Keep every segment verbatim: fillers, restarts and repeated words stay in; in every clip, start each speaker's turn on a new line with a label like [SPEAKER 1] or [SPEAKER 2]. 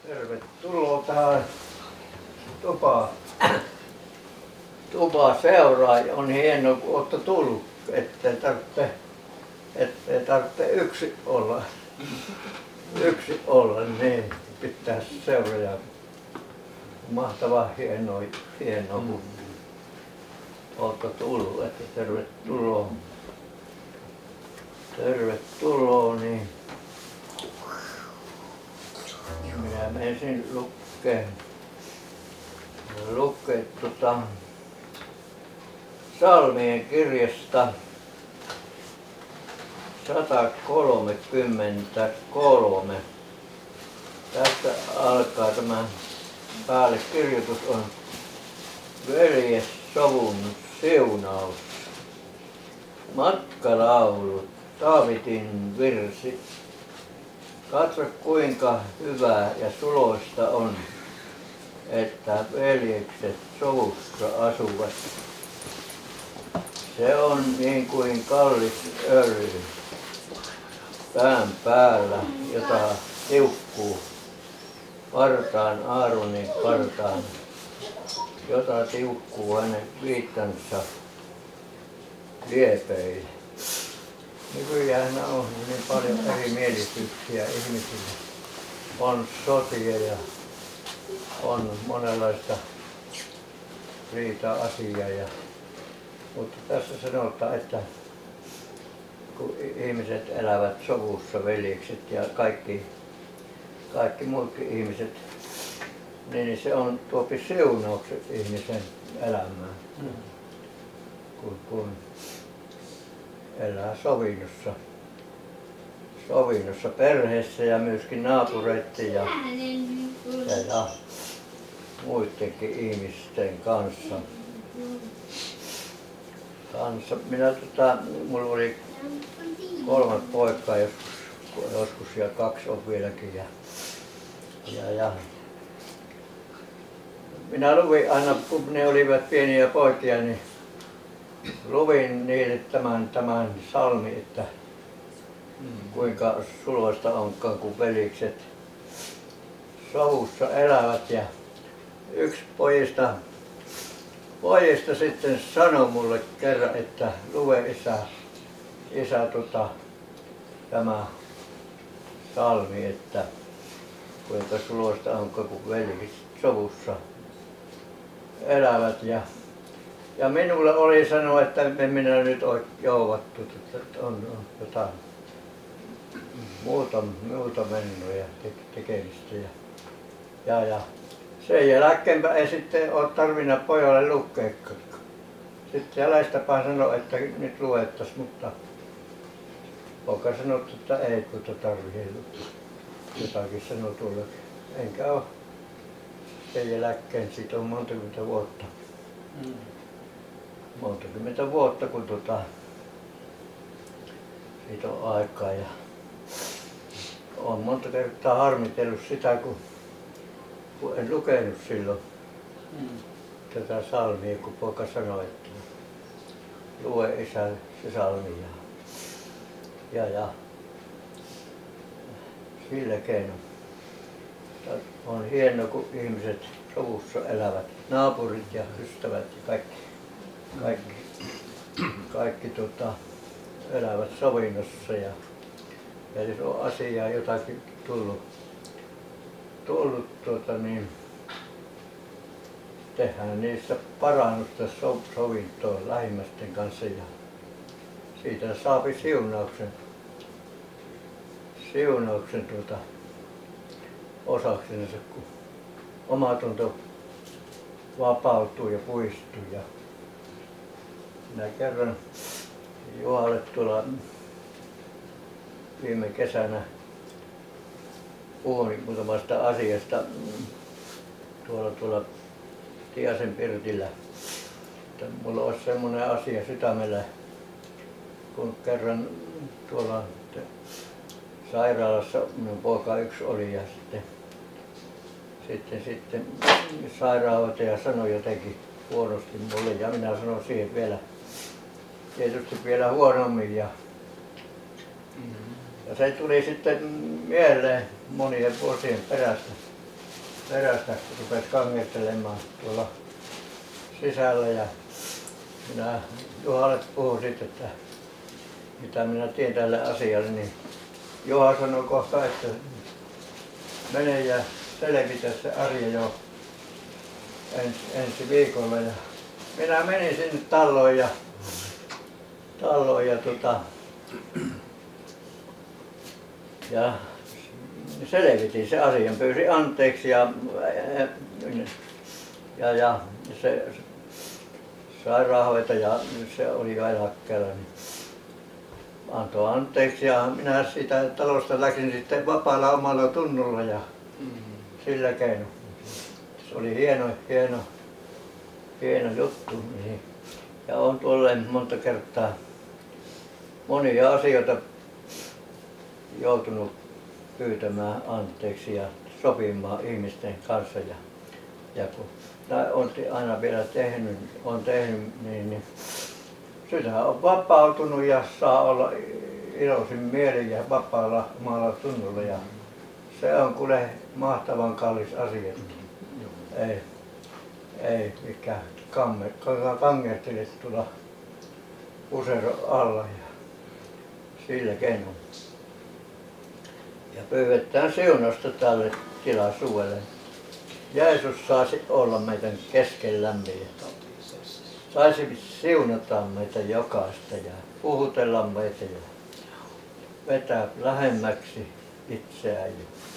[SPEAKER 1] Tervetuloa tähän tupaan. Tupaa seuraa. On hienoa, kun olette tullut, ettei tarvitse, ettei tarvitse yksi olla. Yksi olla, niin pitää seuraa. Mahtavaa hienoa, hienoa kun olette tullut, että tervetuloa. Tervetuloa, niin minä menisin lukeen, lukeen tota, Psalmien kirjasta sata kolmekymmentäkolme. Tästä alkaa tämä päällekirjoitus on veljessovun siunaus. Matkalaulut, Daavidin virsi. Katso kuinka hyvää ja suloista on, että veljekset sovussa asuvat. Se on niin kuin kallis öljy pään päällä, jota tiukkuu partaan, Aaronin partaan, jota tiukkuu hänen viittansa liepeille. Nykyään on niin paljon erimielisyyksiä ihmisillä. On sotia ja on monenlaista riita-asiaa. Ja, mutta tässä sanotaan, että kun ihmiset elävät sovussa, veljekset ja kaikki, kaikki muutkin ihmiset, niin se on tuopi siunaukset ihmisen elämään. Mm. Kun, kun elää sovinnossa, sovinnossa perheessä ja myöskin naapureiden ja, ja, ja muidenkin ihmisten kanssa. kanssa. Minä, tota, mulla oli kolme poikaa joskus, joskus ja kaksi on vieläkin. Ja, ja, ja. Minä luin aina, kun ne olivat pieniä poikia, niin luvin niille tämän, tämän salmi, että kuinka suloista onkaan, kun velikset sovussa elävät. Ja yksi pojista, pojista sitten sanoi mulle kerran, että lue isä, isä tota, tämä salmi, että kuinka suloista onkaan, kun velikset sovussa elävät. Ja Ja minulle oli sanoa, että en minä nyt ole jouvattu, että on, on jotain muuta, muuta mennyt ja tekemistä. Ja, ja, ja sen jälkeenpä ei sitten ole tarvinnut pojalle lukea. Sitten jäljestäpäin sanoi, että nyt luettaisiin, mutta poika sanoi, että ei tuota tarvitse jotakin sanoi tuollakin. Enkä ole sen jälkeen, siitä on monta kymmentä vuotta. Mm. Monta kymmentä vuotta, kun tota, siitä on aikaa ja olen monta kertaa harmitellut sitä, kun, kun en lukenut silloin mm. tätä salmia, kun poika sanoi, että lue isä se salmi. Ja, ja, ja sillä keinoin. On hienoa, kun ihmiset sovussa elävät, naapurit ja ystävät ja kaikki. Kaikki, kaikki tota, elävät sovinnossa ja, ja jos on asiaa jotakin tullut, tullut tuota, niin tehdään niissä parannusta so, sovintoa lähimmäisten kanssa ja siitä saapi siunauksen, siunauksen tuota, osaksensa, kun omatunto vapautuu ja puistuu. Ja minä kerran Juhalle tuolla viime kesänä puhuin muutamasta asiasta tuolla, tuolla Tiasen Pirtillä. Että mulla olisi semmoinen asia sydämellä, kun kerran tuolla sairaalassa minun poika yksi oli ja sitten, sitten, sitten sairaanhoitaja sanoi jotenkin huonosti mulle ja minä sanoin siihen vielä tietysti vielä huonommin ja, ja se tuli sitten mieleen monien vuosien perästä. perästä rupesi kangertelemaan tuolla sisällä ja minä Juhalle puhuin sitten, että mitä minä teen tälle asialle, niin Juha sanoi kohta, että mene ja selvitä se Arja jo ensi, ensi viikolla. Ja minä menin sinne talloon ja, talloon ja, tota, ja selvitin se asian, pyysin anteeksi ja, ja, ja se sairaanhoitaja, se oli jo eläkkeellä, niin antoi anteeksi ja minä siitä talosta läksin sitten vapaalla omalla tunnolla ja sillä keinoin. Se oli hieno, hieno, hieno juttu. Niin. Ja olen tuolle monta kertaa monia asioita joutunut pyytämään anteeksi ja sopimaan ihmisten kanssa. Ja, ja kun olen aina vielä tehnyt, on tehnyt niin, niin sydän on vapautunut ja saa olla iloisin mielin ja vapaalla omalla tunnolla. Ja se on kuule mahtavan kallis asia. Ei, ei mikään kangertele tulla pusero alla ja sillä keinoin. Ja pyydetään siunausta tälle tilaisuudelle. Jeesus saisi olla meidän keskellämme ja saisi siunata meitä jokaista ja puhutella meitä ja vetää lähemmäksi itseään.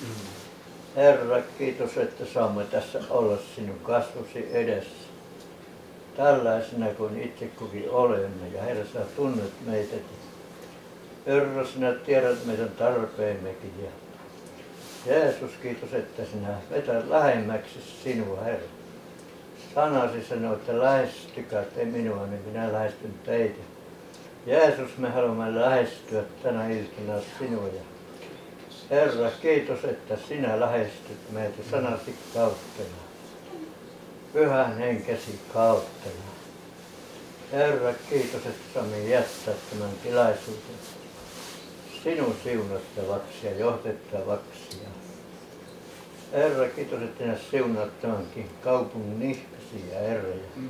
[SPEAKER 1] Herra, kiitos, että saamme tässä olla sinun kasvosi edessä. Tällaisena kuin itse kukin olemme. Ja Herra, sä tunnet meitä. Herra, sinä tiedät meidän tarpeemmekin. Ja Jeesus, kiitos, että sinä vetät lähemmäksi sinua, Herra. Sanasi sanoo, että lähestykää te minua, niin minä lähestyn teitä. Jeesus, me haluamme lähestyä tänä iltana sinua. Ja Herra, kiitos, että sinä lähestyt meitä sanasi kautta ja pyhän henkesi kautta. Ja Herra, kiitos, että saamme jättää tämän tilaisuuden sinun siunattavaksi ja johdettavaksi. Ja Herra, kiitos, että sinä siunaat tämänkin kaupungin ihmisiä, Herra. Ja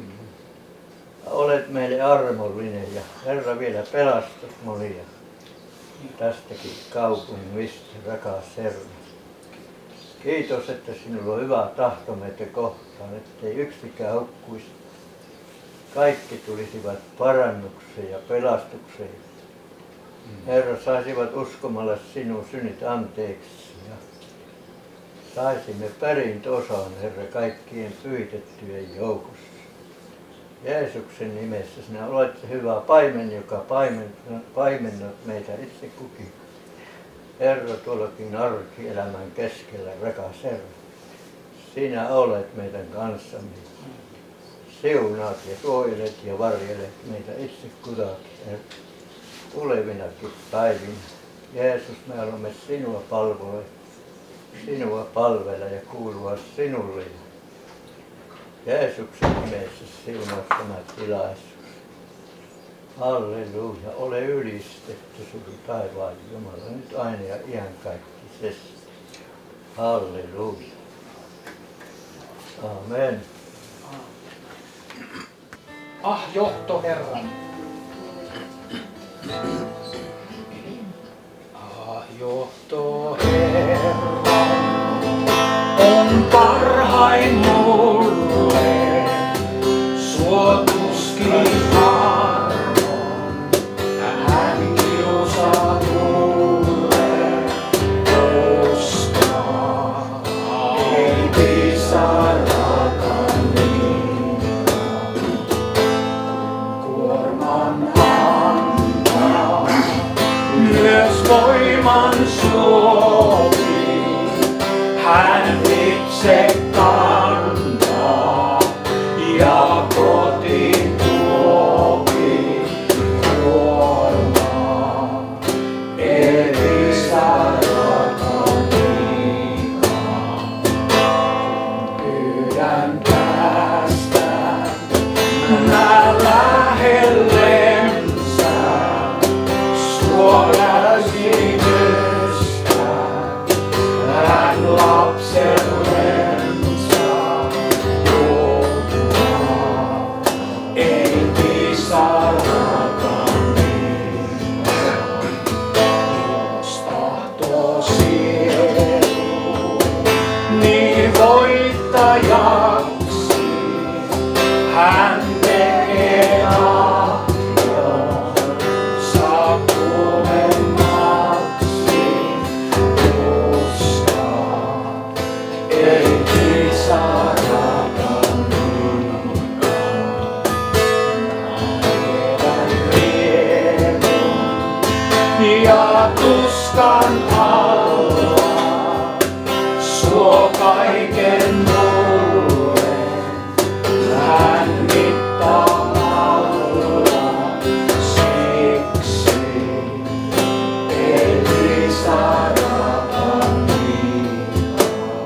[SPEAKER 1] olet meille armollinen ja Herra vielä pelastat monia tästäkin kaupungista, rakas Herra. Kiitos, että sinulla on hyvä tahto meitä kohtaan, ettei yksikään hukkuisi. Kaikki tulisivat parannukseen ja pelastukseen. Herra, saisivat uskomalla sinun synnit anteeksi ja saisimme perintöosan, Herra, kaikkien pyhitettyjen joukossa. Jeesuksen nimessä sinä olet se hyvä paimen, joka paimennat meitä itse kukin. Herra, tuollakin arkielämän keskellä, rakas Herra, sinä olet meidän kanssamme. Siunaat ja suojelet ja varjelet meitä itse kutakin tulevinakin päivinä. Jeesus, me haluamme sinua palvella, sinua palvella ja kuulua sinulle. Jeesuksen nimessä siunaa tämä tilaisuus. Halleluja, ole ylistetty sinun taivaan Jumala nyt aina ja iankaikkisesti. Halleluja. Amen.
[SPEAKER 2] Ah, johto Herra. Ah, johto Herra on parhain mulle, suotuskin armon, hän kiusaa mulle koskaan, ei pisarakaan liikaa, kuorman antaa, myös voiman suovi, hän itse kantaa ja kotiin tuokin kuormaa. Ei pisarakaan liikaa, pyydän päästä mä lähellensä suoläsimystä. Hän lapsellen
[SPEAKER 3] mittajaksi. Hän tekee lahjon, saa kuulemmaksi tuskaa. Ei saa rakan liikaa. Ja tuskan alla suo kaiken mulle. Hän mittamalla siksi ei saa rakan liikaa.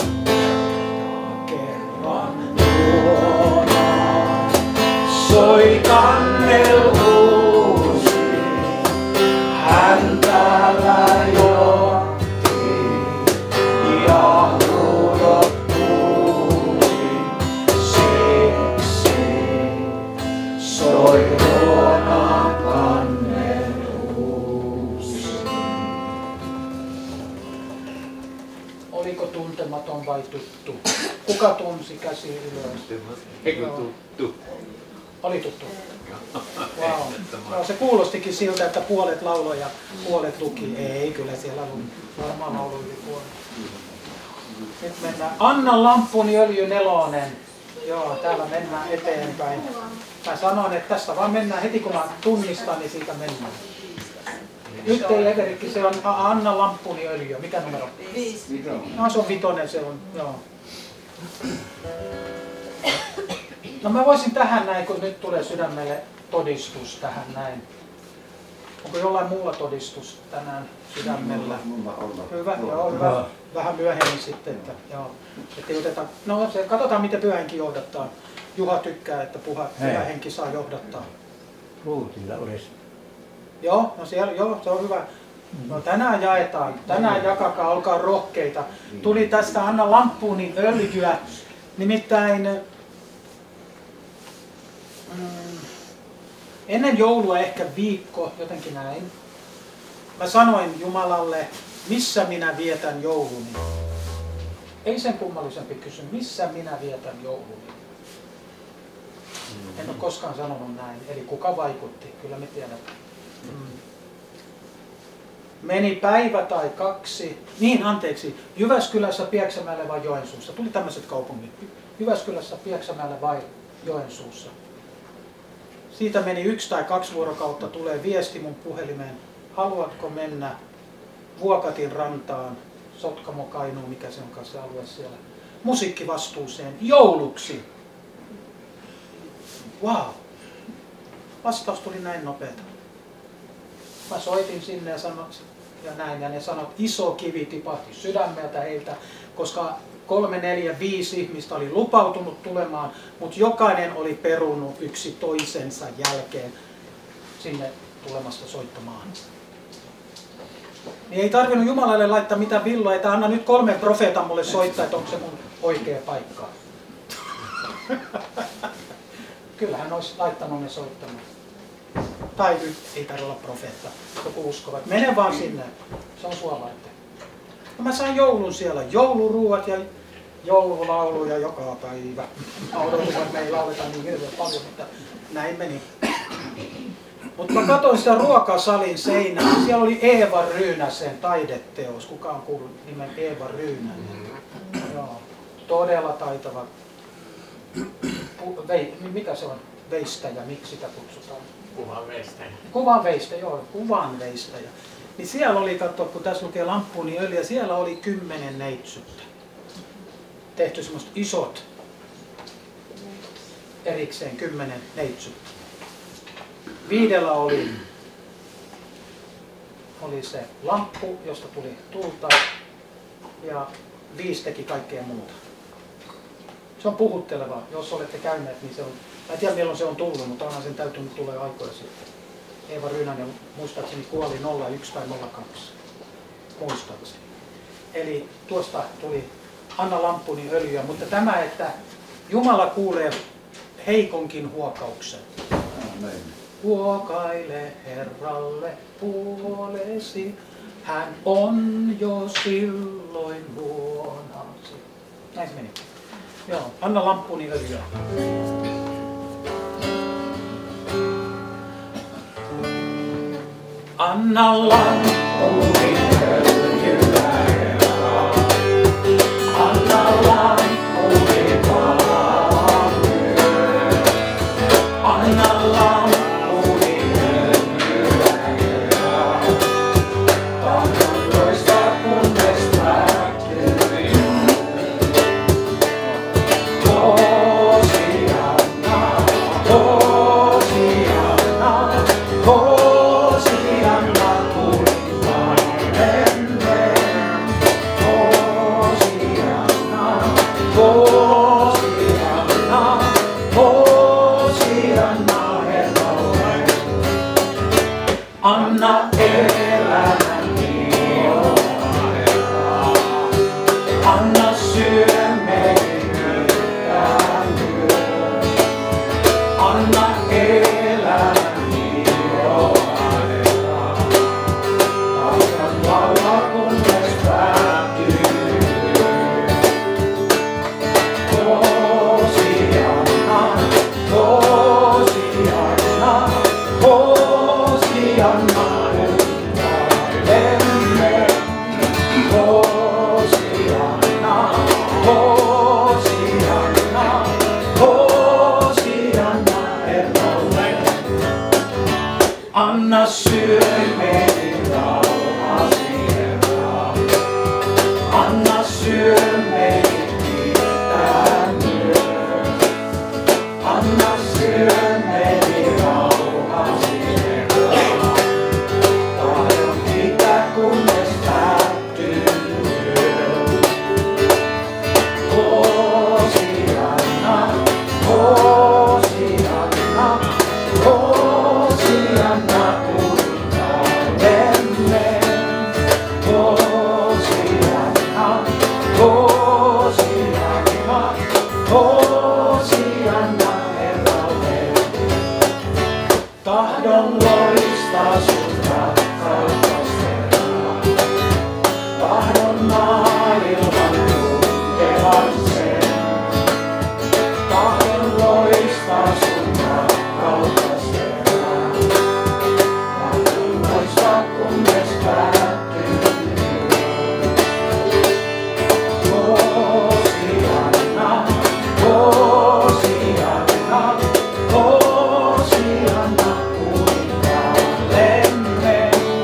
[SPEAKER 3] Kerran luona soi kannel uusi. Hän täällä johti ja huudot kuulin, siksi soi luona kannel uusi.
[SPEAKER 4] Oliko tuntematon vai tuttu? Kuka tunsi käsi ylös?
[SPEAKER 2] Eikö tuttu?
[SPEAKER 4] Oli tuttu. Wow. No, se kuulostikin siltä, että puolet lauloi ja puolet luki. Ei, kyllä siellä on varmaan laulu yli puolet. Nyt mennään. Anna lamppuni öljy nelonen. Joo, täällä mennään eteenpäin. Mä sanon, että tästä vaan mennään heti kun mä tunnistan, niin siitä mennään. Nyt ei Everikki, se on Anna lamppuni öljy. Mikä numero?
[SPEAKER 5] Viisi.
[SPEAKER 4] No se on vitonen, se on, joo. No mä voisin tähän näin, kun nyt tulee sydämelle todistus tähän näin. Onko jollain muulla todistus tänään sydämellä? Hyvä, joo, hyvä. Vähän myöhemmin sitten, että joo. Että oteta, no se, katsotaan miten pyhä henki johdattaa. Juha tykkää, että puha, pyhä henki saa johdattaa.
[SPEAKER 1] Ruutilla olisi.
[SPEAKER 4] Joo, no siellä, joo, se on hyvä. No tänään jaetaan, tänään jakakaa, olkaa rohkeita. Tuli tästä Anna lampuuni öljyä, nimittäin mm, ennen joulua ehkä viikko, jotenkin näin. Mä sanoin Jumalalle, missä minä vietän jouluni. Ei sen kummallisempi kysy, missä minä vietän jouluni. En ole koskaan sanonut näin, eli kuka vaikutti, kyllä me tiedämme. Mm. Meni päivä tai kaksi, niin anteeksi, Jyväskylässä, Pieksämäellä vai Joensuussa. Tuli tämmöiset kaupungit. Jyväskylässä, Pieksämäellä vai Joensuussa. Siitä meni yksi tai kaksi vuorokautta, tulee viesti mun puhelimeen. Haluatko mennä Vuokatin rantaan, Sotkamo, Kainuu, mikä se onkaan se alue siellä, musiikkivastuuseen jouluksi? Wow! Vastaus tuli näin nopeeta. Mä soitin sinne ja, sanoin, ja näin, ja ne sanoivat, iso kivi tipahti sydämeltä heiltä, koska kolme, neljä, viisi ihmistä oli lupautunut tulemaan, mutta jokainen oli perunut yksi toisensa jälkeen sinne tulemasta soittamaan. Niin ei tarvinnut Jumalalle laittaa mitään villoa, että anna nyt kolme profeetan mulle soittaa, että onko se mun oikea paikka. Kyllähän olisi laittanut ne soittamaan. Tai nyt ei tarvitse olla profeetta, joku uskova. Mene vaan sinne, se on sua varten. No mä sain joulun siellä, jouluruuat ja joululauluja joka päivä. Mä odotin, että me ei lauleta niin hirveän paljon, mutta näin meni. Mutta mä katsoin sitä ruokasalin seinää, siellä oli Eeva Ryynäsen taideteos. Kuka on kuullut nimen Eeva Ryynänen? Joo, todella taitava. Vei, mikä se on? Veistäjä, miksi sitä kutsutaan?
[SPEAKER 2] Kuvan veistäjä.
[SPEAKER 4] Kuvan veistäjä, joo, kuvan veistäjä. Niin siellä oli, katso, kun tässä lukee lampuuni öljyä, siellä oli kymmenen neitsyttä. Tehty semmoista isot, erikseen kymmenen neitsyttä. Viidellä oli, oli se lamppu, josta tuli tulta, ja viisi teki kaikkea muuta. Se on puhutteleva, jos olette käyneet, niin se on, mä en tiedä milloin se on tullut, mutta onhan sen täytynyt tulla aikoja sitten. Eeva Ryynänen muistaakseni kuoli nolla yksi tai nolla kaksi, muistaakseni. Eli tuosta tuli Anna lamppuni öljyä, mutta tämä, että Jumala kuulee heikonkin huokauksen.
[SPEAKER 1] Amen.
[SPEAKER 4] Huokaile Herralle puolesi, hän on jo silloin luonasi. Näin se meni. Joo, anna lampuni öljyä. Anna lampuni öljyä, Herra. Anna lampuni valmiin. Anna lampuni öljyä, Herra. Tahdon loistaa kunnes päättyy. Hosianna, Hosianna, Hosianna kuninkaallemme. Hosianna, Hosianna, Hosianna Herralle. Anna elämäni olla Herra. Anna sydämeni kiittää myös. Anna elämäni olla Herra. Tahdon laulaa kunnes päättyy. Hosianna, Hosianna, Hosianna kuninkaallemme. Hosianna, Hosianna, Hosianna Herralle. Anna sydämeni rauhasi Herra. Anna sydämeni kiittää myös. Anna sydämeni rauhasi Herra. Tahdon kiittää kunnes päättyy. Hosianna, Hosianna, Hosianna kuninkaallemme. Hosianna, Hosianna, Hosianna Herralle. Tahdon loistaa sun rakkauttas Herra. Tahdon maailman tuntevan sen. Tahdon loistaa sun rakkauttas Herra. Tahdon loistaa kunnes päättyy. Hosianna, Hosianna, Hosianna kuninkaallemme.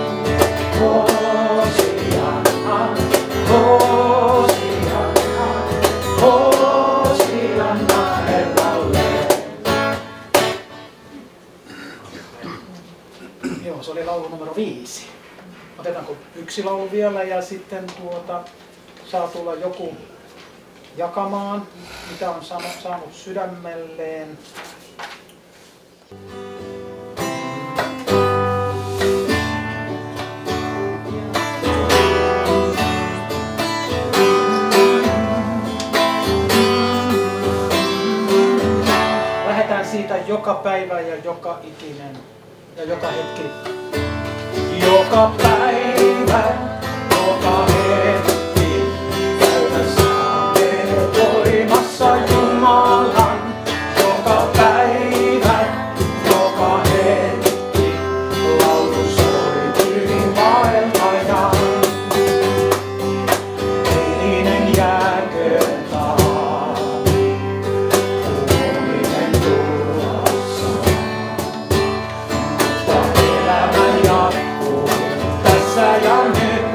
[SPEAKER 4] Hosianna, Hosianna, Hosianna Herralle. Joo, se oli laulu numero viisi. Otetaanko yksi laulu vielä ja sitten tuota, saa tulla joku jakamaan, mitä on saanut, saanut sydämelleen. Lähdetään siitä joka päivä ja joka ikinen ja joka hetki. Joka päivä, joka hetki, täydessä voimassa Jumalan. Joka päivä, joka hetki, laulu soi yli maailmajan. Eilinen jääköön taas, huominen tulossa. Mutta elämä jatkuu tässä ja nyt.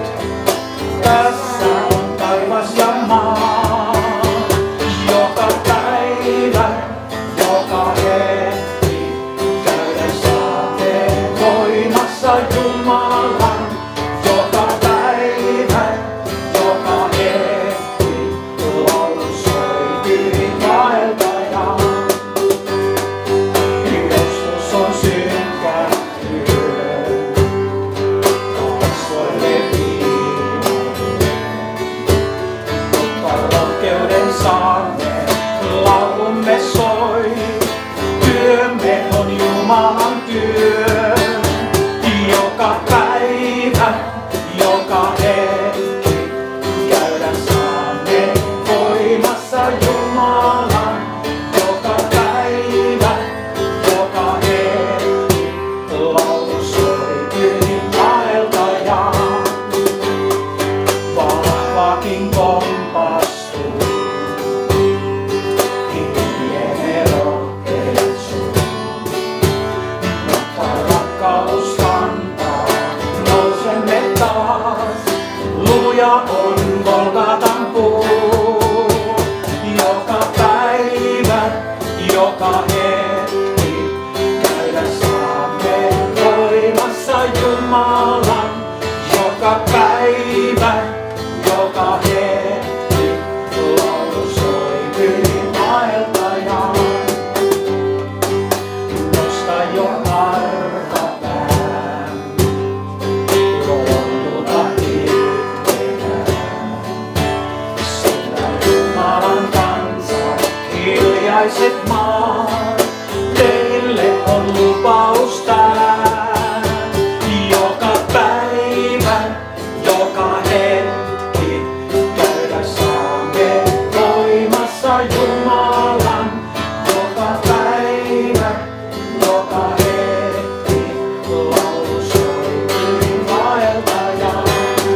[SPEAKER 3] Taivaiset maat, teille on lupaus tää. Joka päivä, joka hetki, käydä saamme voimassa Jumalan. Joka päivä, joka hetki, laulu soi hyvin vaeltajaan.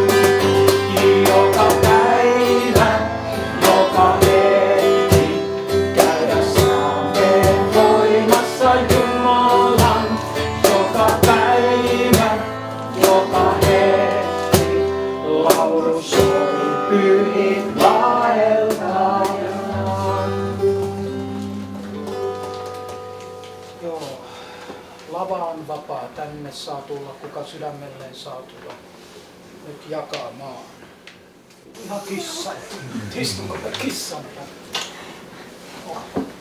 [SPEAKER 3] Joka päivä, joka hetki, käydä saamme voimassa Jumalan. Joka päivä, joka hetki, laulu soi pyhin vaeltajaan.
[SPEAKER 4] Joo, lava on vapaa, tänne saa tulla, kuka sydämelleen saa tulla. Nyt jakaa maan. Ihan kissa. Istumme kissan. Oh.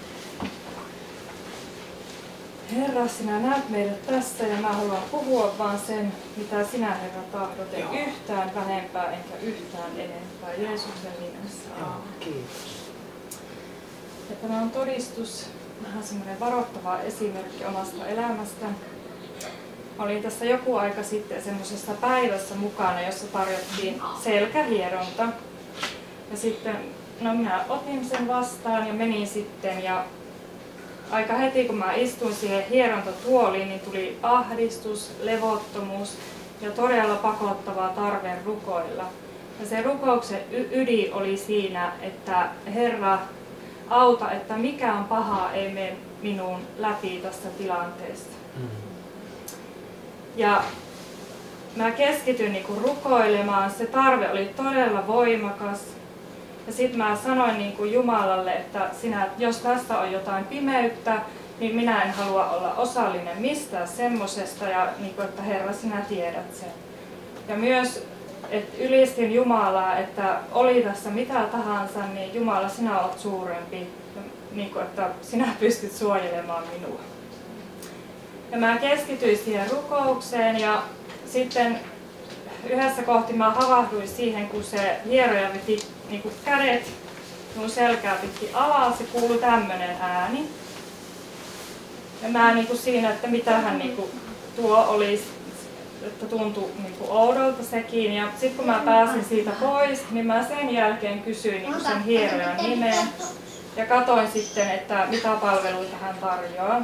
[SPEAKER 5] Herra, sinä näet meidät tässä ja mä haluan puhua vaan sen, mitä sinä, Herra, tahdot. En
[SPEAKER 4] Joo.
[SPEAKER 5] yhtään vähempää enkä yhtään enempää. Jeesuksen nimessä.
[SPEAKER 4] Joo, kiitos.
[SPEAKER 5] Ja tämä on todistus, vähän semmoinen varoittava esimerkki omasta elämästä. Mä olin tässä joku aika sitten semmoisessa päivässä mukana, jossa tarjottiin selkähieronta. Ja sitten, no minä otin sen vastaan ja menin sitten ja aika heti kun mä istuin siihen hierontatuoliin, niin tuli ahdistus, levottomuus ja todella pakottava tarve rukoilla. Ja se rukouksen ydin oli siinä, että Herra, auta, että mikään paha ei mene minuun läpi tästä tilanteesta. Ja mä keskityin niinku rukoilemaan, se tarve oli todella voimakas. Ja sitten mä sanoin niinku Jumalalle, että sinä, jos tässä on jotain pimeyttä, niin minä en halua olla osallinen mistään semmosesta ja niinku, että Herra, sinä tiedät sen. Ja myös, että ylistin Jumalaa, että oli tässä mitä tahansa, niin Jumala, sinä olet suurempi, ja niinku, että sinä pystyt suojelemaan minua. Ja mä keskityin siihen rukoukseen ja sitten yhdessä kohti mä havahduin siihen, kun se hieroja veti niin kuin kädet mun selkää pitkin alas ja kuului tämmönen ääni. Ja mä niin kuin siinä, että mitähän niin kuin tuo oli, että tuntui niin kuin oudolta sekin. Ja sitten kun mä pääsin siitä pois, niin mä sen jälkeen kysyin niin kuin sen hierojan nimeen ja katsoin sitten, että mitä palveluita hän tarjoaa.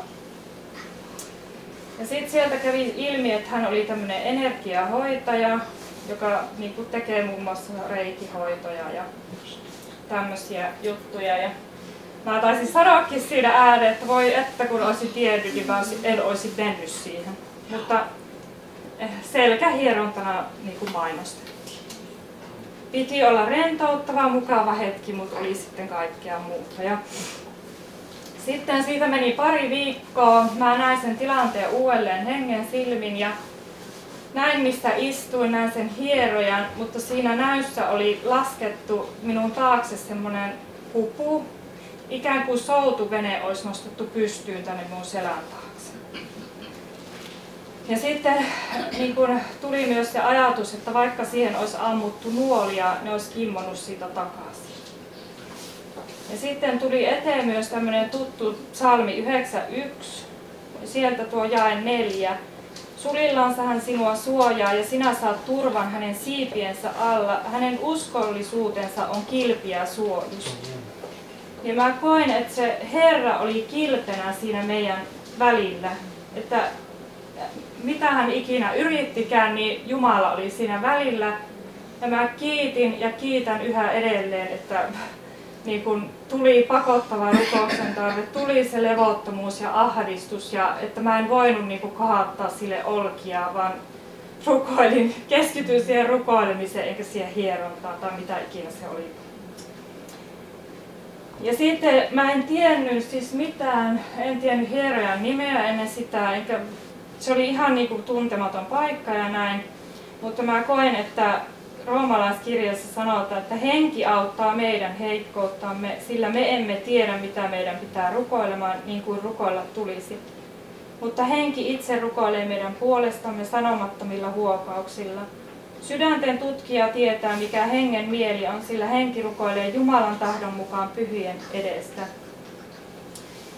[SPEAKER 5] Ja sitten sieltä kävi ilmi, että hän oli tämmöinen energiahoitaja, joka niin kuin tekee muun muassa reikihoitoja ja tämmöisiä juttuja. Ja mä taisin sanoakin siinä ääneen, että voi että kun olisin tiennyt, niin mä en olisi mennyt siihen. Mutta selkähierontana niin kuin mainostettiin. Piti olla rentouttava, mukava hetki, mutta oli sitten kaikkea muuta. Ja sitten siitä meni pari viikkoa. Mä näin sen tilanteen uudelleen hengen silmin ja näin missä istuin, näin sen hierojan, mutta siinä näyssä oli laskettu minun taakse semmoinen hupu. Ikään kuin soutuvene olisi nostettu pystyyn tänne mun selän taakse. Ja sitten niin kun tuli myös se ajatus, että vaikka siihen olisi ammuttu nuolia, ne olisi kimmonnut siitä takaisin. Ja sitten tuli eteen myös tämmöinen tuttu psalmi yhdeksänkymmentäyksi, sieltä tuo jae neljä. Sulillansa hän sinua suojaa ja sinä saat turvan hänen siipiensä alla. Hänen uskollisuutensa on kilpi ja suojus. Ja mä koin, että se Herra oli kilpenä siinä meidän välillä. Että mitä hän ikinä yrittikään, niin Jumala oli siinä välillä. Ja mä kiitin ja kiitän yhä edelleen, että niin kun tuli pakottava rukouksen tarve, tuli se levottomuus ja ahdistus ja että mä en voinut niin kun kohattaa sille olkia, vaan rukoilin, keskityin siihen rukoilemiseen eikä siihen hierontaan tai mitä ikinä se oli. Ja sitten mä en tiennyt siis mitään, en tiennyt hierojan nimeä ennen sitä, enkä, se oli ihan niin kuin tuntematon paikka ja näin, mutta mä koin, että roomalaiskirjassa sanotaan, että henki auttaa meidän heikkouttamme, sillä me emme tiedä mitä meidän pitää rukoilemaan niin kuin rukoilla tulisi. Mutta henki itse rukoilee meidän puolestamme sanomattomilla huokauksilla. Sydänten tutkija tietää, mikä hengen mieli on, sillä henki rukoilee Jumalan tahdon mukaan pyhien edestä.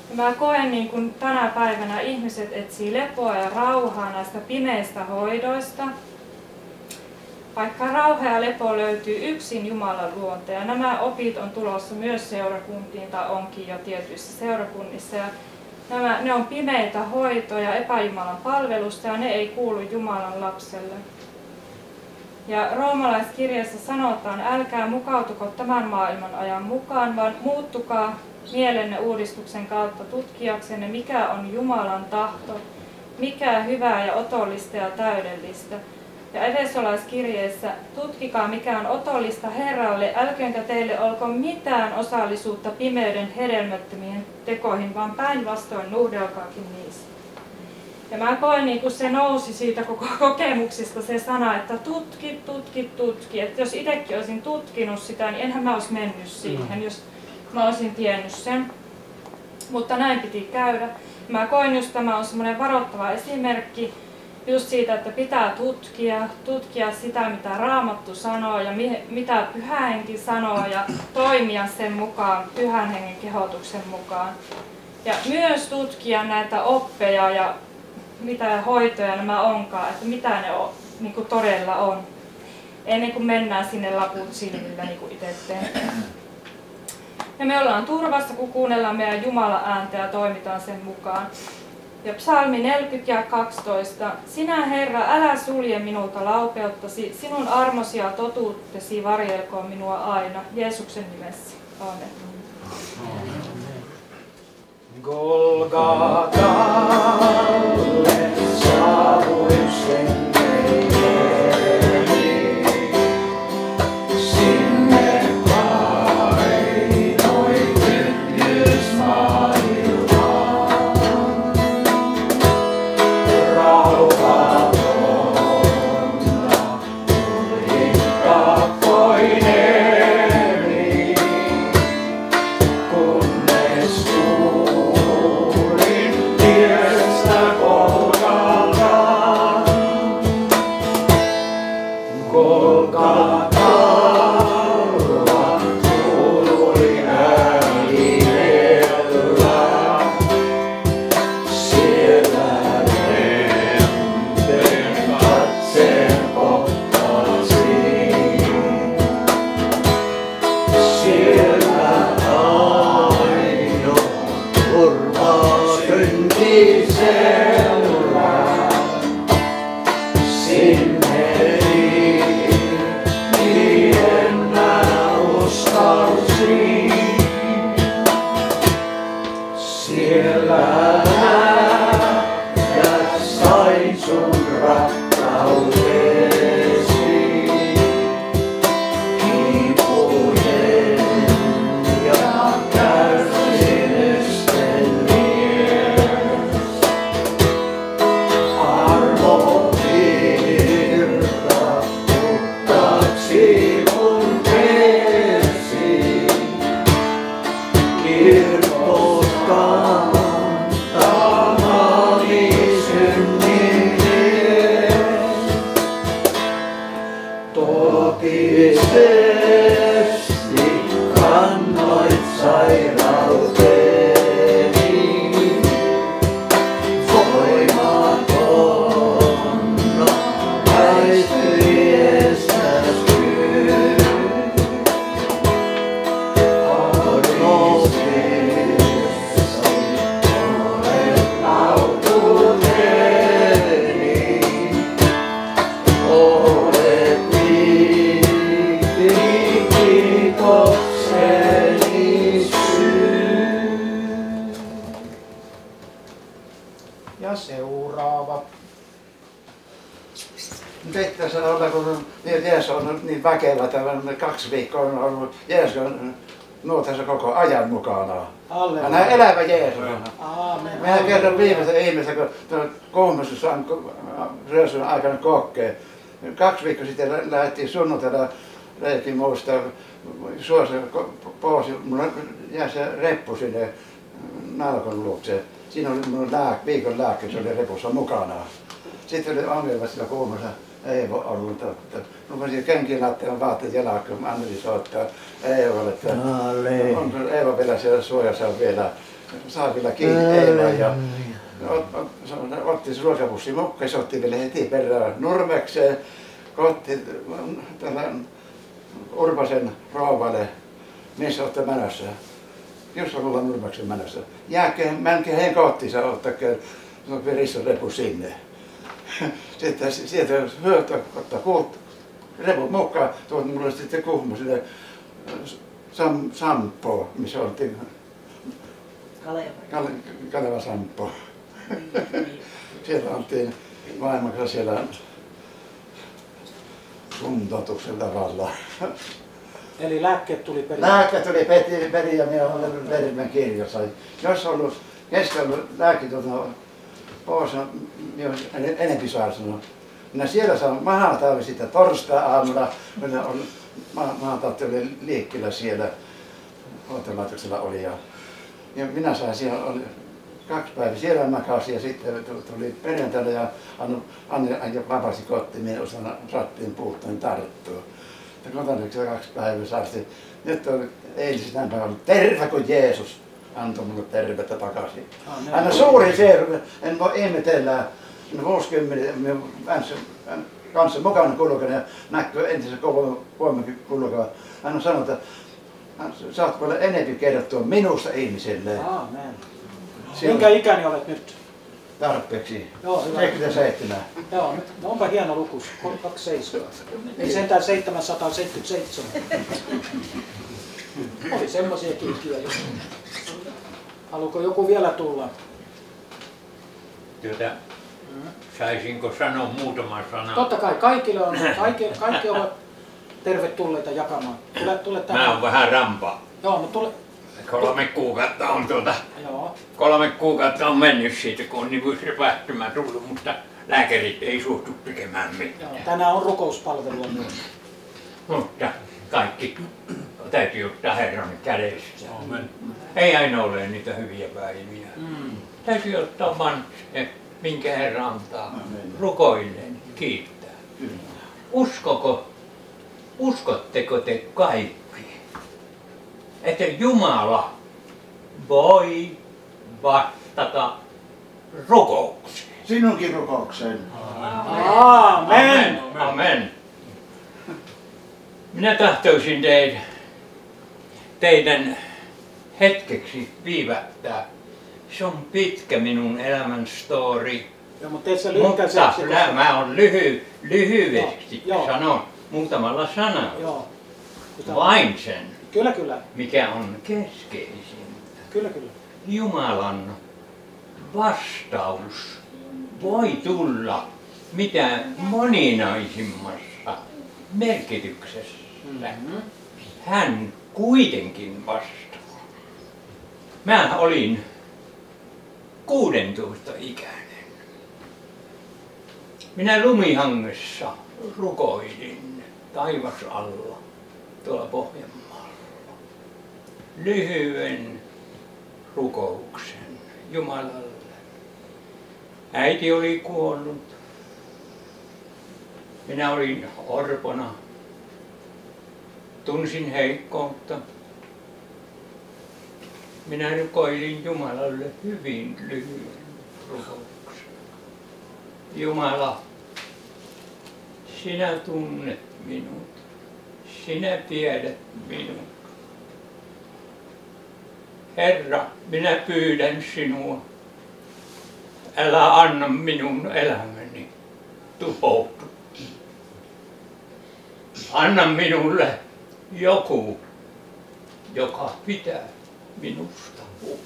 [SPEAKER 5] Ja mä koen niin kuin tänä päivänä ihmiset etsii lepoa ja rauhaa näistä pimeistä hoidoista. Vaikka rauha ja lepo löytyy yksin Jumalan luonta ja nämä opit on tulossa myös seurakuntiin tai onkin jo tietyissä seurakunnissa. Ja nämä, ne on pimeitä hoitoja, epäjumalan palvelusta ja ne ei kuulu Jumalan lapselle. Ja roomalaiskirjassa sanotaan, älkää mukautuko tämän maailman ajan mukaan, vaan muuttukaa mielenne uudistuksen kautta tutkiaksenne, mikä on Jumalan tahto, mikä hyvää ja otollista ja täydellistä. Ja Efesolaiskirjeessä, tutkikaa mikä on otollista Herralle, älköönkä teille olko mitään osallisuutta pimeyden hedelmättömiin tekoihin, vaan päinvastoin nuhdelkaakin niissä. Ja mä koen, niin kun se nousi siitä koko kokemuksista se sana, että tutki, tutki, tutki. Että jos itsekin olisin tutkinut sitä, niin enhän mä olisi mennyt siihen, jos mä olisin tiennyt sen. Mutta näin piti käydä. Mä koen just tämä on semmoinen varoittava esimerkki just siitä, että pitää tutkia, tutkia sitä mitä Raamattu sanoo ja mitä Pyhä Henki sanoo ja toimia sen mukaan, Pyhän Hengen kehotuksen mukaan. Ja myös tutkia näitä oppeja ja mitä hoitoja nämä onkaan, että mitä ne on, niin kuin todella on, ennen kuin mennään sinne laput silmillä niin kuin itse teen. Ja me ollaan turvassa, kun kuunnellaan meidän Jumalan ääntä ja toimitaan sen mukaan. Ja psalmi neljäkymmentä ja kaksitoista. Sinä Herra, älä sulje minulta laupeuttasi, sinun armosi ja totuutesi varjelkoon minua aina. Jeesuksen nimessä. Aamen.
[SPEAKER 3] Golgatalle saavuin sen veljeni. Sinne painoi kynnys maailmaan. Rauhatonna tulin kakkoineni, kunnes kuulin tiestä Golgataan. Golgatalla kuului ääni elää. Siellä lempen katseen kohtasin.
[SPEAKER 1] Siellä ainoa turvaa syntisellä. Sinne niin mä uskalsin. Siellä ja sain sun rakkautesi. Kipujen ja kärsimysten mies. Armo virta puhtaaksi mun vesi. Kirkos kantamani synnille. Totisesti kannoit sairauteni. Voimatonna väistyestäs kyy. Armostessa olet autuuteni. Olet kiitokseni syy.
[SPEAKER 4] Ja seuraava.
[SPEAKER 6] Nyt tässä olla, kun Jeesus on niin väkevä, tämän kaksi viikkoa on ollut Jeesus on nuotassa koko ajan mukana.
[SPEAKER 4] Halleluja.
[SPEAKER 6] Hän on elävä Jeesus.
[SPEAKER 4] Aamen.
[SPEAKER 6] Mehän kerran viimeisen ihmisen, kun kuhmassa saan Rösyn aikana kokea. Kaksi viikkoa sitten lähdettiin sunnuntaina leikin muusta suossa pois. Mulla jäi se reppu sinne nalkon luokse. Siinä oli mun lääk, viikon lääke, se oli repussa mukana. Sitten oli ongelma sillä kuumassa. Ei voi ollut. No mä siinä kenkin lattian vaatteet jalakkaan, Anneli soittaa Eevalle, että onko Eeva vielä siellä suojassa vielä. saavilla kiinni eilen ja otti se ruokapussi mukaan, se otti vielä heti perään Nurmekseen, kotti tällä Urbasen rouvalle, missä olette menossa. Jos on olla Nurmeksen menossa. Jääkö, menkää heidän kotiinsa, ottakaa Risson repu sinne. Sitten sieltä hyötä ottaa kuut reput mukaan, tuot mulle sitten Kuhmo sille Sam, Sampo, missä oltiin
[SPEAKER 7] Kaleva.
[SPEAKER 6] Kale, Kaleva Sampo. Siellä oltiin vaimossa siellä kuntoutuksen tavalla.
[SPEAKER 4] Eli lääkkeet tuli perin.
[SPEAKER 6] Lääkkeet tuli perin, perin ja minä olen verimän kirjoissa. Jos on ollut keskellä lääkkeet pois, minä olen enempi saa sanoa. Minä siellä saan maanantaina sitten torstai-aamuna, minä on maanantaina oli liikkeellä siellä, hoitolaitoksella oli. Ja, ja minä sain siellä, oli kaksi päivää siellä makasin ja sitten tuli perjantaina ja Anni, Anni vapasi kotiin, minä osana rattiin puutteen tarttua. Ja kotona kaksi päivää saasti. Nyt on eilisenä päivänä terve kuin Jeesus antoi minulle tervettä takaisin. Aina suuri se, en voi ihmetellä. Vuosikymmeniä kanssa mukana kulkena ja näkyy entisen voimakin kulkeva. Hän on sanonut, että sä oot paljon enemmän kerrottua minusta ihmiselle.
[SPEAKER 4] Aamen. Minkä ikäni olet nyt?
[SPEAKER 6] Tarpeeksi.
[SPEAKER 4] Joo, hyvä.
[SPEAKER 6] seitsemänkymmentäseitsemän.
[SPEAKER 4] Joo, nyt, no onpa hieno luku, kaksikymmentäseitsemän. Ei sentään seitsemänsataaseitsemänkymmentäseitsemän. Oli semmoisia kiikkiä jo. Haluuko joku vielä tulla?
[SPEAKER 2] Tuota, saisinko sanoa muutaman sanan?
[SPEAKER 4] Totta kai, kaikille on, kaikki, kaikki ovat tervetulleita jakamaan. Tule, tule tähän.
[SPEAKER 2] Mä oon vähän rampa.
[SPEAKER 4] Joo, mutta tule.
[SPEAKER 2] Kolme kuukautta on tuota,
[SPEAKER 4] Joo.
[SPEAKER 2] kolme kuukautta on mennyt siitä, kun on nivuusrepähtymä tullut, mutta lääkärit ei suostu tekemään mitään.
[SPEAKER 4] Joo, tänään on rukouspalvelua myös.
[SPEAKER 2] Mutta kaikki täytyy ottaa Herran kädestä. Ei aina ole niitä hyviä päiviä.
[SPEAKER 4] Mm.
[SPEAKER 2] Täytyy ottaa vaan se, minkä Herra antaa. Rukoilleen kiittää. Uskoko, uskotteko te kaikki, että Jumala voi vastata rukoukseen?
[SPEAKER 6] Sinunkin rukoukseen.
[SPEAKER 4] Aamen.
[SPEAKER 2] Amen. Minä tahtoisin teidän, teidän hetkeksi viivättää. Se on pitkä minun elämän story.
[SPEAKER 4] Joo, mutta teet sä
[SPEAKER 2] Mutta
[SPEAKER 4] lyhkäiseksi.
[SPEAKER 2] mä, mä on lyhy, lyhyesti
[SPEAKER 4] Joo, joo.
[SPEAKER 2] sanon muutamalla sanalla.
[SPEAKER 4] Joo.
[SPEAKER 2] Vain sen,
[SPEAKER 4] Kyllä, kyllä.
[SPEAKER 2] mikä on keskeisin.
[SPEAKER 4] Kyllä, kyllä.
[SPEAKER 2] Jumalan vastaus voi tulla mitä moninaisimmassa merkityksessä.
[SPEAKER 4] Mm-hmm.
[SPEAKER 2] Hän kuitenkin vastaa. Mä olin kuudentoista ikäinen. Minä lumihangessa rukoilin taivasalla tuolla Pohjanmaalla. Lyhyen rukouksen Jumalalle. Äiti oli kuollut. Minä olin orpona. Tunsin heikkoutta. Minä rukoilin Jumalalle hyvin lyhyen rukouksen. Jumala, sinä tunnet minut. Sinä tiedät minut. Herra, minä pyydän sinua. Älä anna minun elämäni tuhoutua. Anna minulle joku, joka pitää minusta huolen.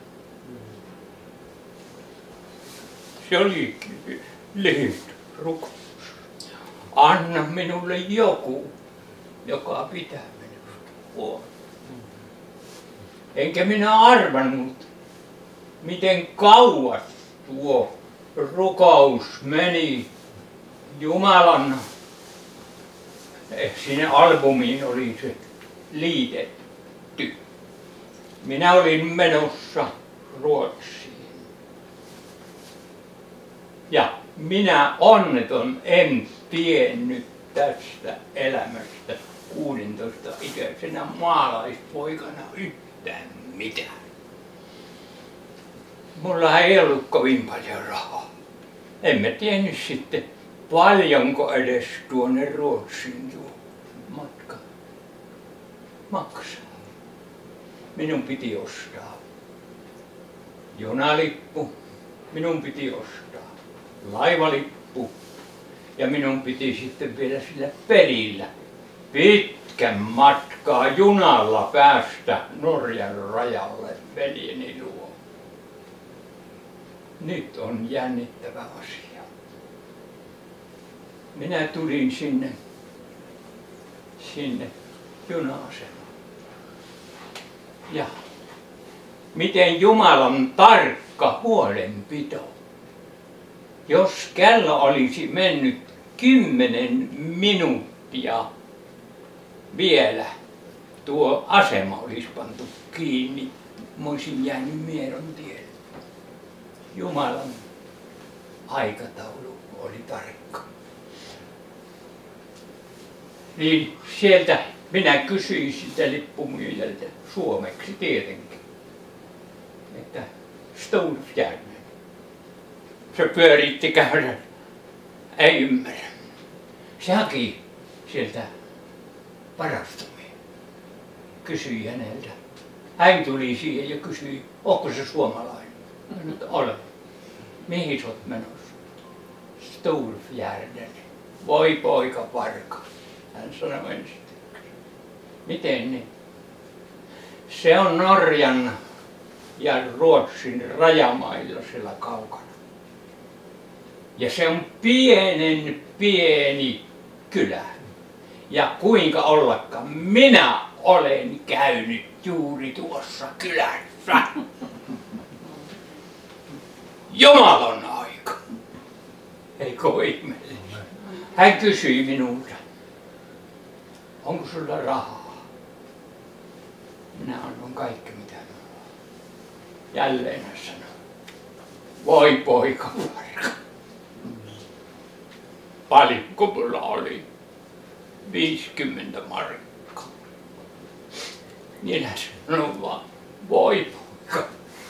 [SPEAKER 2] Se oli lyhyt rukous. Anna minulle joku, joka pitää minusta huolen. Enkä minä arvannut, miten kauas tuo rukous meni. Jumalan, sinne albumiin oli se liitetty. Minä olin menossa Ruotsiin. Ja minä onneton en tiennyt tästä elämästä kuudentoista ikäisenä maalaispoikana yhtään mitään. mulla ei ollut kovin paljon rahaa. En mä tiennyt sitten paljonko edes tuonne Ruotsiin tuo matka maksaa. Minun piti ostaa junalippu, minun piti ostaa laivalippu ja minun piti sitten vielä sillä pelillä pitkän matkaa junalla päästä Norjan rajalle veljeni luo. Nyt on jännittävä asia. Minä tulin sinne, sinne juna-asemalle. Ja miten Jumalan tarkka huolenpito. Jos kello olisi mennyt kymmenen minuuttia vielä, tuo asema olisi pantu kiinni, mä olisin jäänyt Mieron tielle. Jumalan aikataulu oli tarkka. Niin sieltä minä kysyin sitä lippumyyjältä suomeksi tietenkin, että Storfjärven. Se pyöritti käydä, ei ymmärrä. Se haki sieltä varastomia. Kysyi häneltä. Hän tuli siihen ja kysyi, onko se suomalainen? Mä nyt olen. Mihin sä oot menossa? Storfjärden. Voi poika parka. Hän sanoi ensin. Miten niin? Se on Norjan ja Ruotsin rajamailla siellä kaukana. Ja se on pienen pieni kylä. Ja kuinka ollakaan, minä olen käynyt juuri tuossa kylässä. Jumalan aika. Eikö ihmeellistä? Hän kysyi minulta, onko sulla rahaa? Minä annan kaikki mitä minulla on. Jälleen hän sanoi, voi poika varka. Paljonko mulla oli? viisikymmentä markkaa. Niin hän sanoi vaan, voi poika.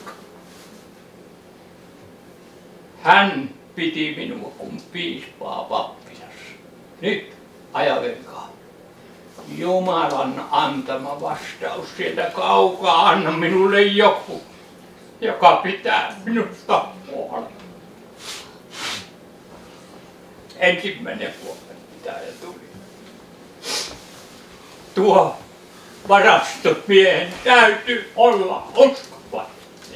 [SPEAKER 2] Hän piti minua kuin piispaa pappilassa. Nyt ajatelkaa. Jumalan antama vastaus sieltä kaukaa, anna minulle joku, joka pitää minusta huolta. Ensimmäinen vuodenpitäjä tuli. Tuo varastomiehen täytyy olla uskovainen.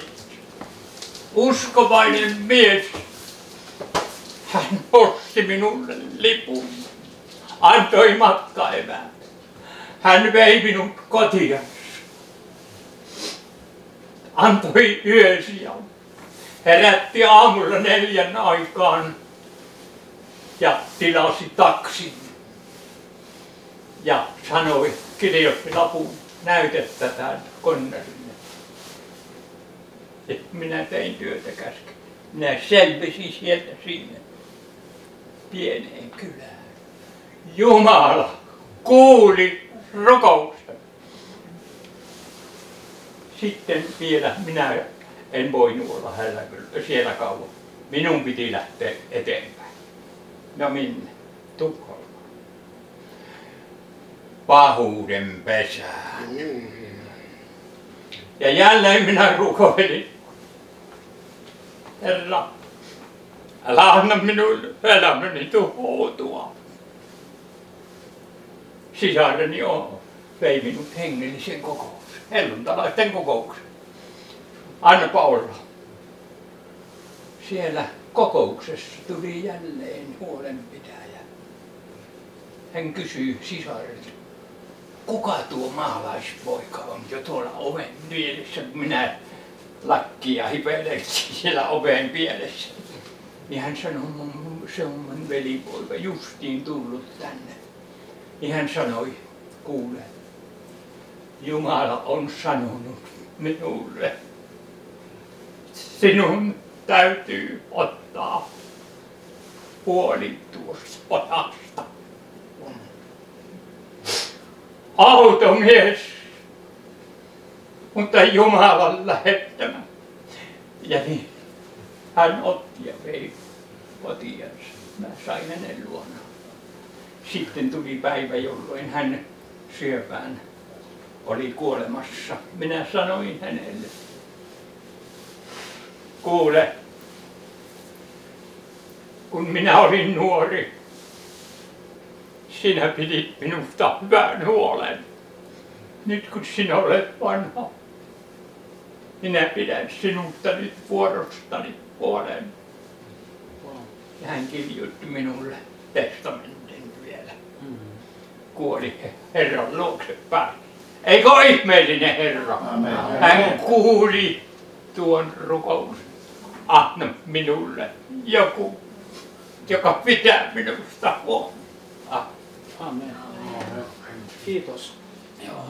[SPEAKER 2] Uskovainen mies. Hän osti minulle lipun, antoi matkaeväät. Hän vei minut kotiansa. Antoi yösijan. Herätti aamulla neljän aikaan ja tilasi taksin. Ja sanoi, kirjoitti lapun, näytä tätä Konnarille. Ja minä tein työtä käsken. Minä selvisin sieltä sinne pieneen kylään. Jumala kuuli rukouksen. Sitten vielä minä en voinut olla hänellä siellä kauan. Minun piti lähteä eteenpäin. No minne? Tukholmaan. Pahuuden pesään. Ja jälleen minä rukoilin. Herra, älä anna minulle elämäni tuhoutua. Sisareni on, vei minut hengellisen kokouksen, helluntalaisten kokouksen. Anna olla. Siellä kokouksessa tuli jälleen huolenpitäjä. Hän kysyi sisarelta, kuka tuo maalaispoika on jo tuolla oven vieressä, kun minä lakkia hipeleksin siellä oven pielessä. Niin hän sanoi, se on mun velipoika justiin tullut tänne. Niin hän sanoi, kuule, Jumala on sanonut minulle, sinun täytyy ottaa puoli tuosta pojasta. Automies, mutta Jumalan lähettämä. Ja niin hän otti ja vei kotiansa. Mä sain hänen luonaan. Sitten tuli päivä, jolloin hän syöpään oli kuolemassa. Minä sanoin hänelle, kuule, kun minä olin nuori, sinä pidit minusta hyvän huolen. Nyt kun sinä olet vanha, minä pidän sinusta nyt vuorostani huolen. Ja hän kirjoitti minulle testamentin vielä. Kuoli Herran luokse päin. Eikö ole ihmeellinen Herra? Amen. Hän kuuli tuon rukous. Anna minulle joku, joka pitää minusta huolta. Ah.
[SPEAKER 4] Amen. Kiitos. Joo.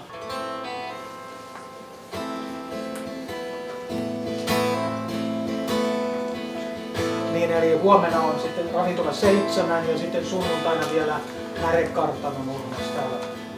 [SPEAKER 4] Niin, eli huomenna on sitten ravintola seitsemän ja sitten sunnuntaina vielä Närekartano Nurmes täällä.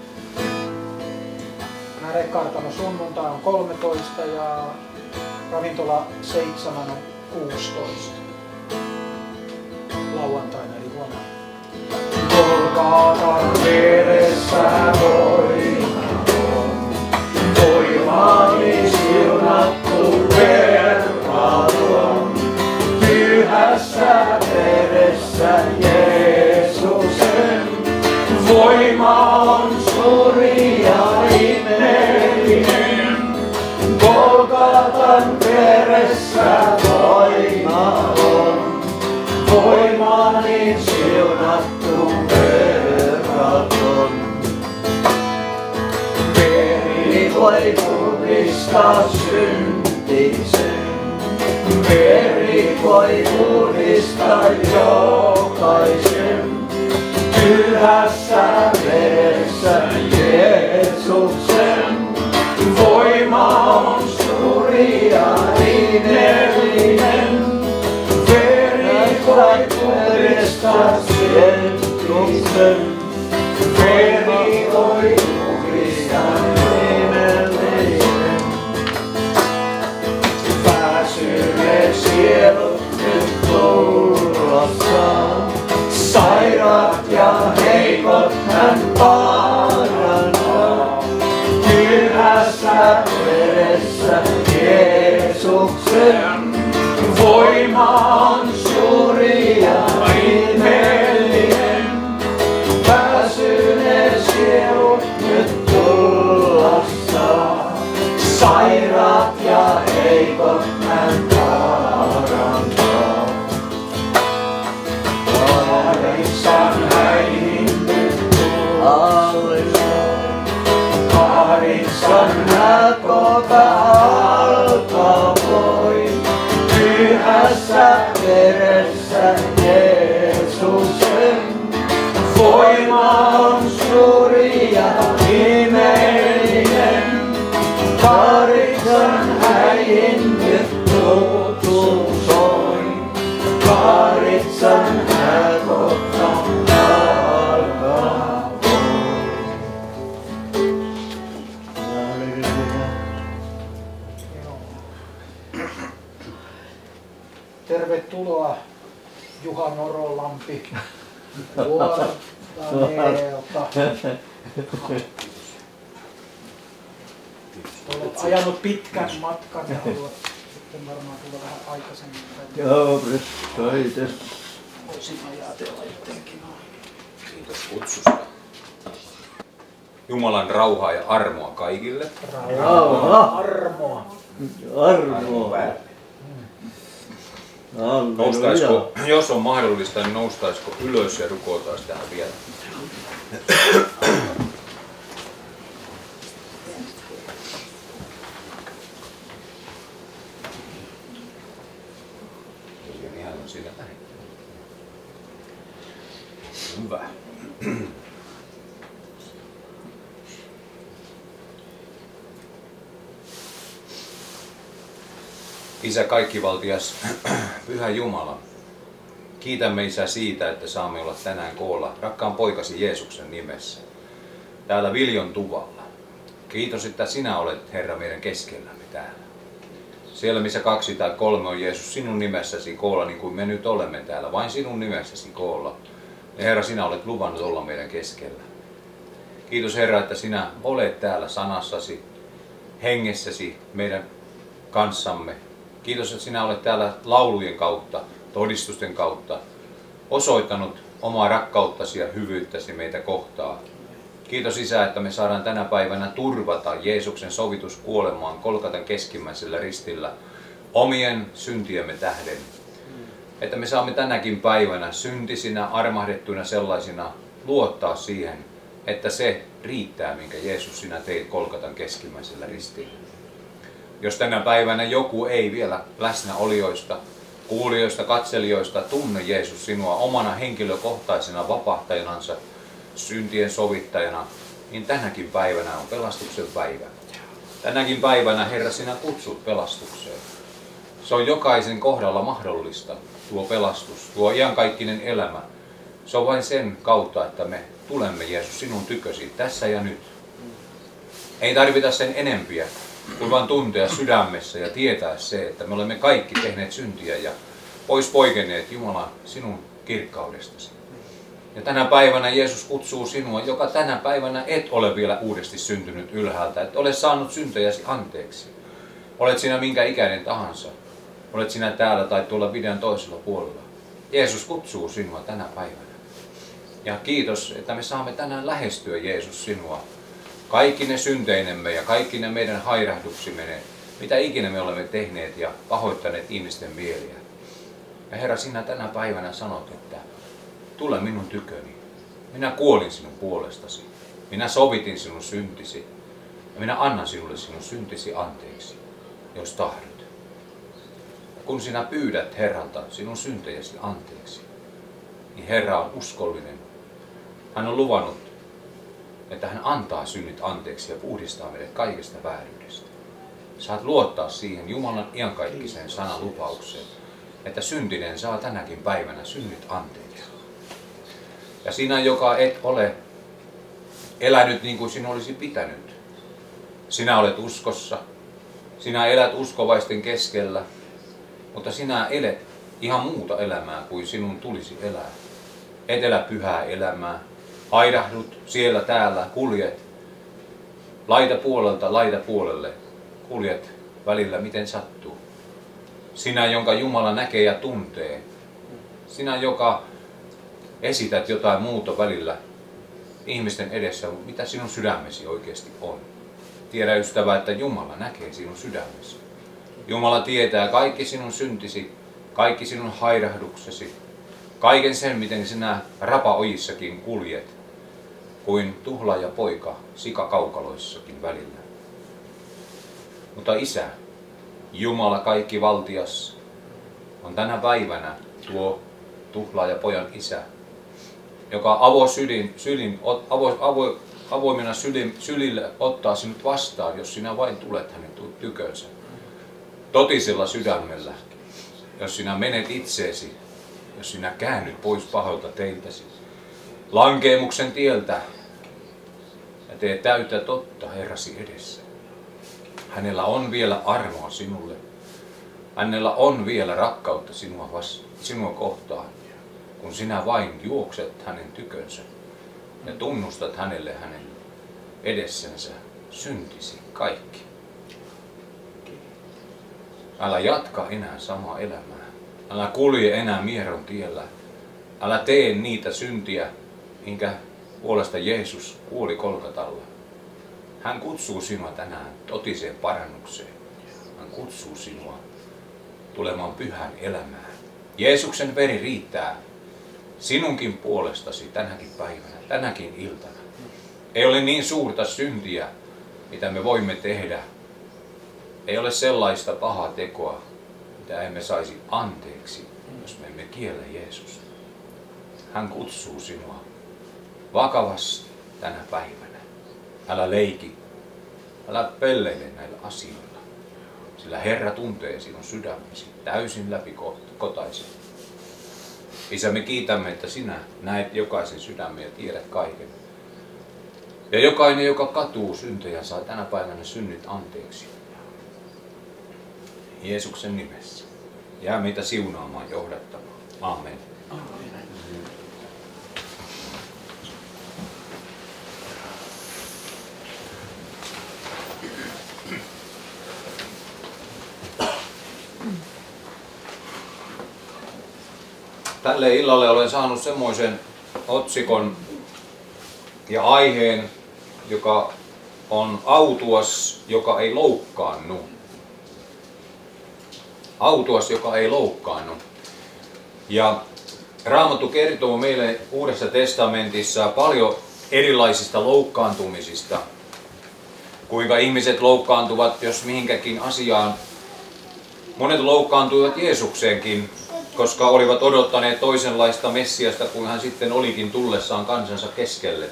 [SPEAKER 4] Närekartano sunnuntai on kolmetoista ja ravintola seitsemän on kuusitoista. Lauantaina eli huomenna.
[SPEAKER 3] Golgatan veressä voimaton, voimani siunattu verraton. Pyhässä veressä Jeesuksen voima on suuri ja ihmeellinen. Golgatan veressä voima on, voimani siunattu verraton. Veri voi puhdistaa syntisen, veri voi puhdistaa jokaisen. Pyhässä veressä Jeesuksen voima on suuri ja ihmeellinen. Veri voi puhdistaa syntisen, veri voi puhdistaa ihmeellinen. Pääsyne sielut nyt tullessaan, sairaat ja heikot hän parantaa. Pyhässä veressä Jeesuksen voima on suuri ja ihmeellinen. Pääsyne sielut nyt tullessaan, sairaat ja heikot hän parantaa. Kahdeksan häihin nyt tullessaan, kahdeksan häkota alkaa voi. Pyhässä veressä Jeesuksen voima on suuri ja ihmeellinen. Kahdeksan häihin nyt tuttu soi, kahdeksan häkota alkaa voi.
[SPEAKER 4] Tervetuloa Juha Norolampi Vuortaneelta. Olet ajanut pitkän matkan ja haluat sitten varmaan tulla vähän aikaisemmin.
[SPEAKER 1] Joo, kiitos.
[SPEAKER 4] Voisin ajatella jotenkin noin.
[SPEAKER 8] Kiitos kutsusta. Jumalan rauhaa ja armoa kaikille.
[SPEAKER 4] Rauhaa, armoa.
[SPEAKER 1] Armoa.
[SPEAKER 8] Noustaisiko, jos on mahdollista, niin noustaisiko ylös ja rukoiltaisi tähän vielä. Ihan on siinä näin. Hyvä. Isä kaikkivaltias, Pyhä Jumala, kiitämme Isä siitä, että saamme olla tänään koolla rakkaan poikasi Jeesuksen nimessä, täällä Viljon tuvalla. Kiitos, että sinä olet, Herra, meidän keskellämme täällä. Siellä missä kaksi tai kolme on Jeesus sinun nimessäsi koolla, niin kuin me nyt olemme täällä, vain sinun nimessäsi koolla. Ja Herra, sinä olet luvannut olla meidän keskellä. Kiitos Herra, että sinä olet täällä sanassasi, hengessäsi meidän kanssamme. Kiitos, että sinä olet täällä laulujen kautta, todistusten kautta osoittanut omaa rakkauttasi ja hyvyyttäsi meitä kohtaan. Kiitos Isä, että me saadaan tänä päivänä turvata Jeesuksen sovitus kuolemaan Golgatan keskimmäisellä ristillä omien syntiemme tähden. Että me saamme tänäkin päivänä syntisinä, armahdettuina sellaisina luottaa siihen, että se riittää, minkä Jeesus sinä teit Golgatan keskimmäisellä ristillä. Jos tänä päivänä joku ei vielä läsnäolijoista, kuulijoista, katselijoista tunne Jeesus sinua omana henkilökohtaisena vapahtajanansa, syntien sovittajana, niin tänäkin päivänä on pelastuksen päivä. Tänäkin päivänä, Herra, sinä kutsut pelastukseen. Se on jokaisen kohdalla mahdollista, tuo pelastus, tuo iankaikkinen elämä. Se on vain sen kautta, että me tulemme, Jeesus, sinun tykösi tässä ja nyt. Ei tarvita sen enempiä, kuin vain tuntea sydämessä ja tietää se, että me olemme kaikki tehneet syntiä ja pois poikenneet Jumalan sinun kirkkaudestasi. Ja tänä päivänä Jeesus kutsuu sinua, joka tänä päivänä et ole vielä uudesti syntynyt ylhäältä, et ole saanut syntejäsi anteeksi. Olet sinä minkä ikäinen tahansa. Olet sinä täällä tai tuolla videon toisella puolella. Jeesus kutsuu sinua tänä päivänä. Ja kiitos, että me saamme tänään lähestyä Jeesus sinua. Kaikki ne synteinemme ja kaikki ne meidän hairahduksimme, mitä ikinä me olemme tehneet ja pahoittaneet ihmisten mieliä. Ja Herra, sinä tänä päivänä sanot, että tule minun tyköni. Minä kuolin sinun puolestasi. Minä sovitin sinun syntisi. Ja minä annan sinulle sinun syntisi anteeksi, jos tahdot. Kun sinä pyydät Herralta sinun syntejäsi anteeksi, niin Herra on uskollinen. Hän on luvannut, että hän antaa synnit anteeksi ja puhdistaa meidät kaikesta vääryydestä. Saat luottaa siihen Jumalan iankaikkiseen sanan lupaukseen, että syntinen saa tänäkin päivänä synnit anteeksi. Ja sinä, joka et ole elänyt niin kuin sinä olisi pitänyt, sinä olet uskossa, sinä elät uskovaisten keskellä, mutta sinä elet ihan muuta elämää kuin sinun tulisi elää. Et elä pyhää elämää, airahdut siellä täällä, kuljet laita puolelta laita puolelle, kuljet välillä miten sattuu. Sinä, jonka Jumala näkee ja tuntee, sinä, joka esität jotain muuta välillä ihmisten edessä, mitä sinun sydämesi oikeasti on. Tiedä ystävä, että Jumala näkee sinun sydämesi. Jumala tietää kaikki sinun syntisi, kaikki sinun hairahduksesi, kaiken sen, miten sinä rapaojissakin kuljet, kuin tuhlaaja poika sikakaukaloissakin välillä. Mutta Isä, Jumala kaikki valtias, on tänä päivänä tuo tuhlaaja pojan Isä, joka avo sylin, sylin, avo, avo, avoimena sylin, sylille ottaa sinut vastaan, jos sinä vain tulet hänen tykönsä. Totisella sydämellä, jos sinä menet itseesi, jos sinä käännyt pois pahoilta teiltäsi, lankeemuksen tieltä ja teet täyttä totta Herrasi edessä. Hänellä on vielä armoa sinulle. Hänellä on vielä rakkautta sinua, vasta, sinua kohtaan, kun sinä vain juokset hänen tykönsä ja tunnustat hänelle hänen edessänsä syntisi kaikki. Älä jatka enää samaa elämää. Älä kulje enää mieron tiellä. Älä tee niitä syntiä, minkä puolesta Jeesus kuoli Golgatalla. Hän kutsuu sinua tänään totiseen parannukseen. Hän kutsuu sinua tulemaan pyhän elämään. Jeesuksen veri riittää sinunkin puolestasi tänäkin päivänä, tänäkin iltana. Ei ole niin suurta syntiä, mitä me voimme tehdä. Ei ole sellaista pahaa tekoa, mitä emme saisi anteeksi, jos me emme kiellä Jeesusta. Hän kutsuu sinua vakavasti tänä päivänä. Älä leiki, älä pelleile näillä asioilla, sillä Herra tuntee sinun sydämesi täysin läpikotaisen. Isä, me kiitämme, että sinä näet jokaisen sydämen ja tiedät kaiken. Ja jokainen, joka katuu syntejä, saa tänä päivänä synnit anteeksi. Jeesuksen nimessä. Jää meitä siunaamaan, johdattamaan. Amen.
[SPEAKER 4] Amen.
[SPEAKER 8] Tälle illalle olen saanut semmoisen otsikon ja aiheen, joka on autuas, joka ei loukkaannu. Autuas, joka ei loukkaannu. Ja Raamattu kertoo meille Uudessa testamentissa paljon erilaisista loukkaantumisista. Kuinka ihmiset loukkaantuvat jos mihinkäkin asiaan. Monet loukkaantuivat Jeesukseenkin, koska olivat odottaneet toisenlaista Messiasta kuin hän sitten olikin tullessaan kansansa keskelle.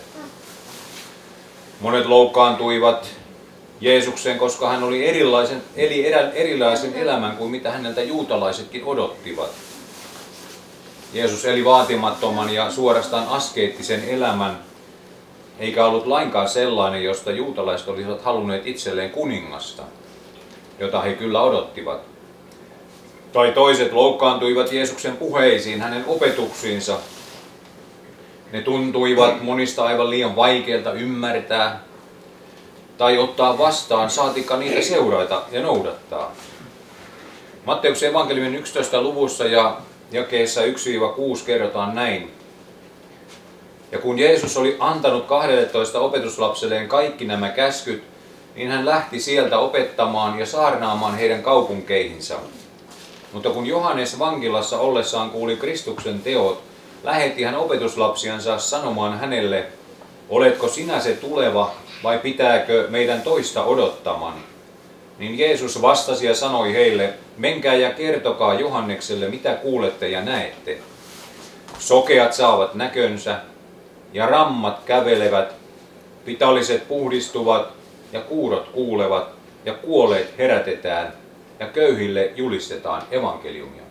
[SPEAKER 8] Monet loukkaantuivat Jeesukseen, koska hän oli erilaisen, eli erilaisen elämän kuin mitä häneltä juutalaisetkin odottivat. Jeesus eli vaatimattoman ja suorastaan askeettisen elämän, eikä ollut lainkaan sellainen, josta juutalaiset olisivat halunneet itselleen kuningasta, jota he kyllä odottivat. Tai toiset loukkaantuivat Jeesuksen puheisiin, hänen opetuksiinsa. Ne tuntuivat monista aivan liian vaikeilta ymmärtää tai ottaa vastaan, saatikka niitä seurata ja noudattaa. Matteuksen evankeliumin yksitoista luvussa ja jakeessa yksi kuusi kerrotaan näin. Ja kun Jeesus oli antanut kahdelletoista opetuslapselleen kaikki nämä käskyt, niin hän lähti sieltä opettamaan ja saarnaamaan heidän kaupunkeihinsa. Mutta kun Johannes vankilassa ollessaan kuuli Kristuksen teot, lähetti hän opetuslapsiansa sanomaan hänelle, oletko sinä se tuleva vai pitääkö meidän toista odottaman? Niin Jeesus vastasi ja sanoi heille, menkää ja kertokaa Johannekselle, mitä kuulette ja näette. Sokeat saavat näkönsä ja rammat kävelevät, pitalliset puhdistuvat ja kuurot kuulevat ja kuolleet herätetään ja köyhille julistetaan evankeliumia.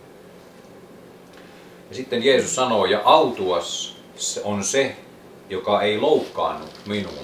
[SPEAKER 8] Ja sitten Jeesus sanoo, ja autuas on se, joka ei loukkaannu minuun.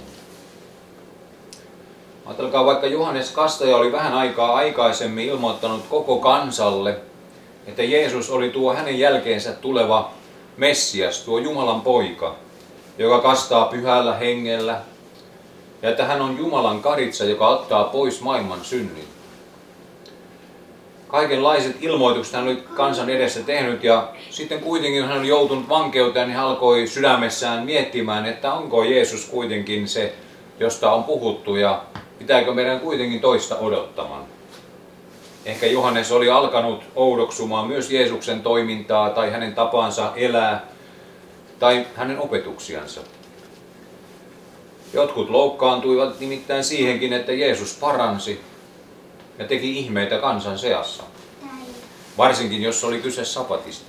[SPEAKER 8] Ajatelkaa, vaikka Johannes Kastaja oli vähän aikaa aikaisemmin ilmoittanut koko kansalle, että Jeesus oli tuo hänen jälkeensä tuleva Messias, tuo Jumalan poika, joka kastaa pyhällä hengellä, ja että hän on Jumalan karitsa, joka ottaa pois maailman synnin. Kaikenlaiset ilmoitukset hän oli kansan edessä tehnyt, ja sitten kuitenkin kun hän oli joutunut vankeuteen, niin hän alkoi sydämessään miettimään, että onko Jeesus kuitenkin se, josta on puhuttu, ja pitääkö meidän kuitenkin toista odottamaan. Ehkä Johannes oli alkanut oudoksumaan myös Jeesuksen toimintaa tai hänen tapansa elää tai hänen opetuksiansa. Jotkut loukkaantuivat nimittäin siihenkin, että Jeesus paransi ja teki ihmeitä kansan seassa. Varsinkin jos oli kyse sapatista.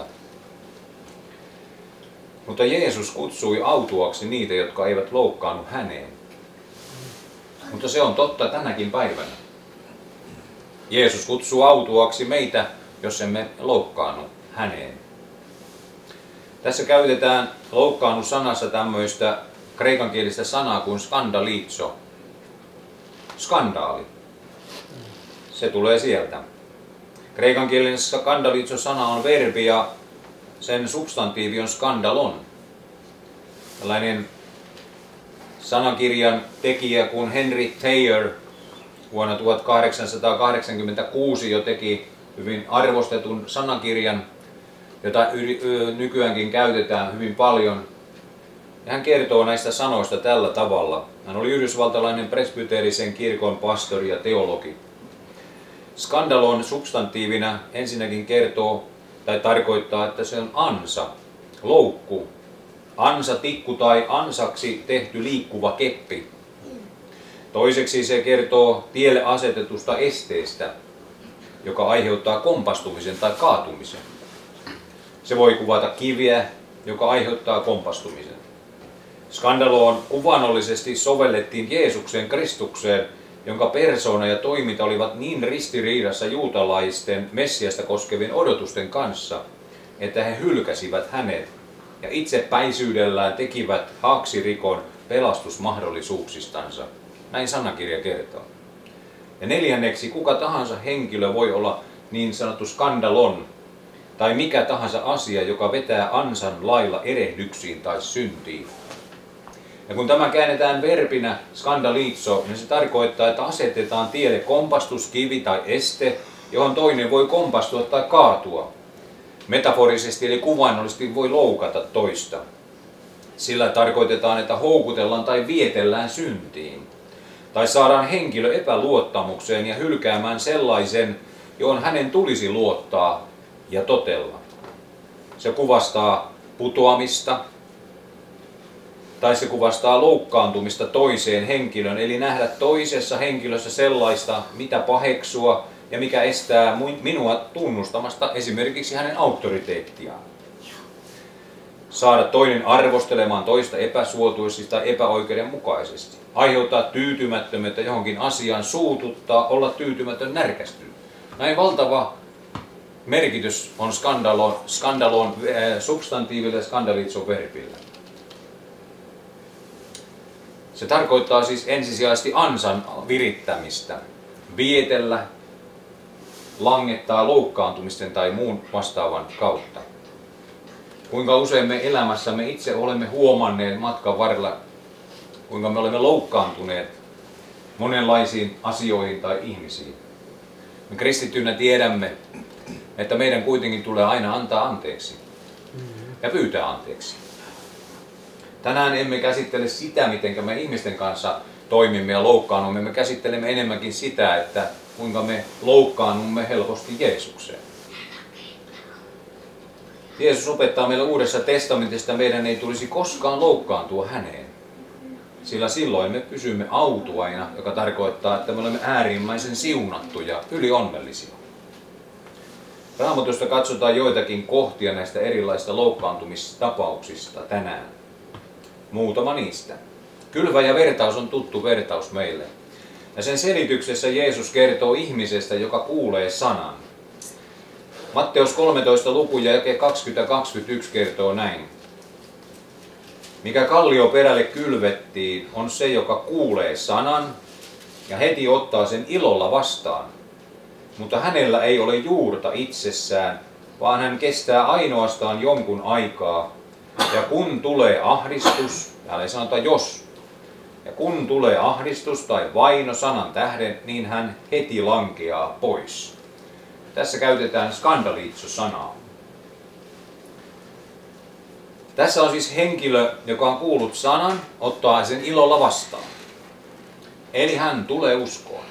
[SPEAKER 8] Mutta Jeesus kutsui autuaksi niitä, jotka eivät loukkaannu häneen. Mutta se on totta tänäkin päivänä. Jeesus kutsuu autuaksi meitä, jos emme loukkaannu häneen. Tässä käytetään loukkaannu sanassa tämmöistä kreikankielistä sanaa kuin skandaliitso. Skandaali. Se tulee sieltä. Kreikankielinen skandaliitso-sana on verbi ja sen substantiivi on skandalon. Tällainen sanakirjan tekijä kuin Henry Thayer vuonna tuhatkahdeksansataakahdeksankymmentäkuusi jo teki hyvin arvostetun sanakirjan, jota nykyäänkin käytetään hyvin paljon. Ja hän kertoo näistä sanoista tällä tavalla. Hän oli yhdysvaltalainen presbyteerisen kirkon pastori ja teologi. Skandalon substantiivina ensinnäkin kertoo tai tarkoittaa, että se on ansa, loukku, ansa, tikku tai ansaksi tehty liikkuva keppi. Toiseksi se kertoo tielle asetetusta esteestä, joka aiheuttaa kompastumisen tai kaatumisen. Se voi kuvata kiviä, joka aiheuttaa kompastumisen. Skandaloon kuvaannollisesti sovellettiin Jeesuksen Kristukseen, jonka persoona ja toiminta olivat niin ristiriidassa juutalaisten Messiasta koskevien odotusten kanssa, että he hylkäsivät hänet ja itsepäisyydellään tekivät haaksirikon pelastusmahdollisuuksistansa. Näin sanakirja kertoo. Ja neljänneksi, kuka tahansa henkilö voi olla niin sanottu skandalon, tai mikä tahansa asia, joka vetää ansan lailla erehdyksiin tai syntiin. Ja kun tämä käännetään verbinä skandaliitso, niin se tarkoittaa, että asetetaan tielle kompastuskivi tai este, johon toinen voi kompastua tai kaatua. Metaforisesti eli kuvainnollisesti voi loukata toista. Sillä tarkoitetaan, että houkutellaan tai vietellään syntiin. Tai saadaan henkilö epäluottamukseen ja hylkäämään sellaisen, johon hänen tulisi luottaa ja totella. Se kuvastaa putoamista, tai se kuvastaa loukkaantumista toiseen henkilön, eli nähdä toisessa henkilössä sellaista, mitä paheksua ja mikä estää minua tunnustamasta esimerkiksi hänen auktoriteettiaan. Saada toinen arvostelemaan toista epäsuotuisesti tai epäoikeudenmukaisesti. Aiheuttaa tyytymättömyyttä johonkin asiaan, suututtaa, olla tyytymätön, närkästynyt. Näin valtava merkitys on skandalon, skandalon äh, substantiivilla ja skandalitson verbillä. Se tarkoittaa siis ensisijaisesti ansan virittämistä, vietellä, langettaa loukkaantumisten tai muun vastaavan kautta. Kuinka usein me elämässämme itse olemme huomanneet matkan varrella, kuinka me olemme loukkaantuneet monenlaisiin asioihin tai ihmisiin. Me kristittynä tiedämme, että meidän kuitenkin tulee aina antaa anteeksi ja pyytää anteeksi. Tänään emme käsittele sitä, miten me ihmisten kanssa toimimme ja loukkaannumme. Me käsittelemme enemmänkin sitä, että kuinka me loukkaannumme helposti Jeesukseen. Jeesus opettaa meille Uudessa testamentissa, että meidän ei tulisi koskaan loukkaantua häneen. Sillä silloin me pysymme autuaina, joka tarkoittaa, että me olemme äärimmäisen siunattuja, ylionnellisia. Raamatusta katsotaan joitakin kohtia näistä erilaisista loukkaantumistapauksista tänään. Muutama niistä. Kylvä ja vertaus on tuttu vertaus meille. Ja sen selityksessä Jeesus kertoo ihmisestä, joka kuulee sanan. Matteus kolmetoista luku ja jake kaksikymmentä kaksikymmentäyksi kertoo näin. Mikä kallioperälle kylvettiin, on se, joka kuulee sanan ja heti ottaa sen ilolla vastaan. Mutta hänellä ei ole juurta itsessään, vaan hän kestää ainoastaan jonkun aikaa. Ja kun tulee ahdistus, täällä ei sanota jos, ja kun tulee ahdistus tai vaino sanan tähden, niin hän heti lankeaa pois. Tässä käytetään skandaliitso-sanaa. Tässä on siis henkilö, joka on kuullut sanan, ottaa sen ilolla vastaan. Eli hän tulee uskoon.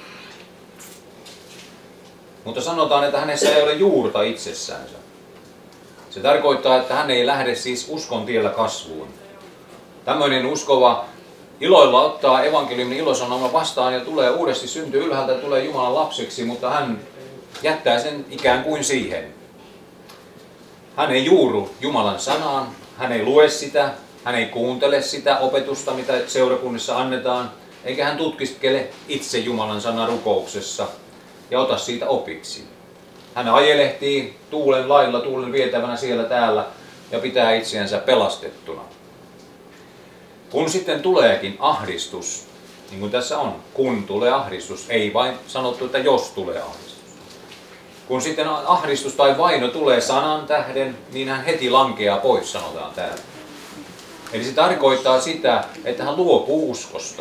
[SPEAKER 8] Mutta sanotaan, että hänessä ei ole juurta itsessänsä. Se tarkoittaa, että hän ei lähde siis uskon tiellä kasvuun. Tämmöinen uskova iloilla ottaa evankeliumin ilosanoma vastaan ja tulee uudesti syntyy ylhäältä ja tulee Jumalan lapseksi, mutta hän jättää sen ikään kuin siihen. Hän ei juuru Jumalan sanaan, hän ei lue sitä, hän ei kuuntele sitä opetusta, mitä seurakunnissa annetaan, eikä hän tutkiskele itse Jumalan sanan rukouksessa ja ota siitä opiksi. Hän ajelehtii tuulen lailla, tuulen vietävänä siellä täällä ja pitää itseänsä pelastettuna. Kun sitten tuleekin ahdistus, niin kuin tässä on, kun tulee ahdistus, ei vain sanottu, että jos tulee ahdistus. Kun sitten ahdistus tai vaino tulee sanan tähden, niin hän heti lankeaa pois, sanotaan täällä. Eli se tarkoittaa sitä, että hän luopuu uskosta.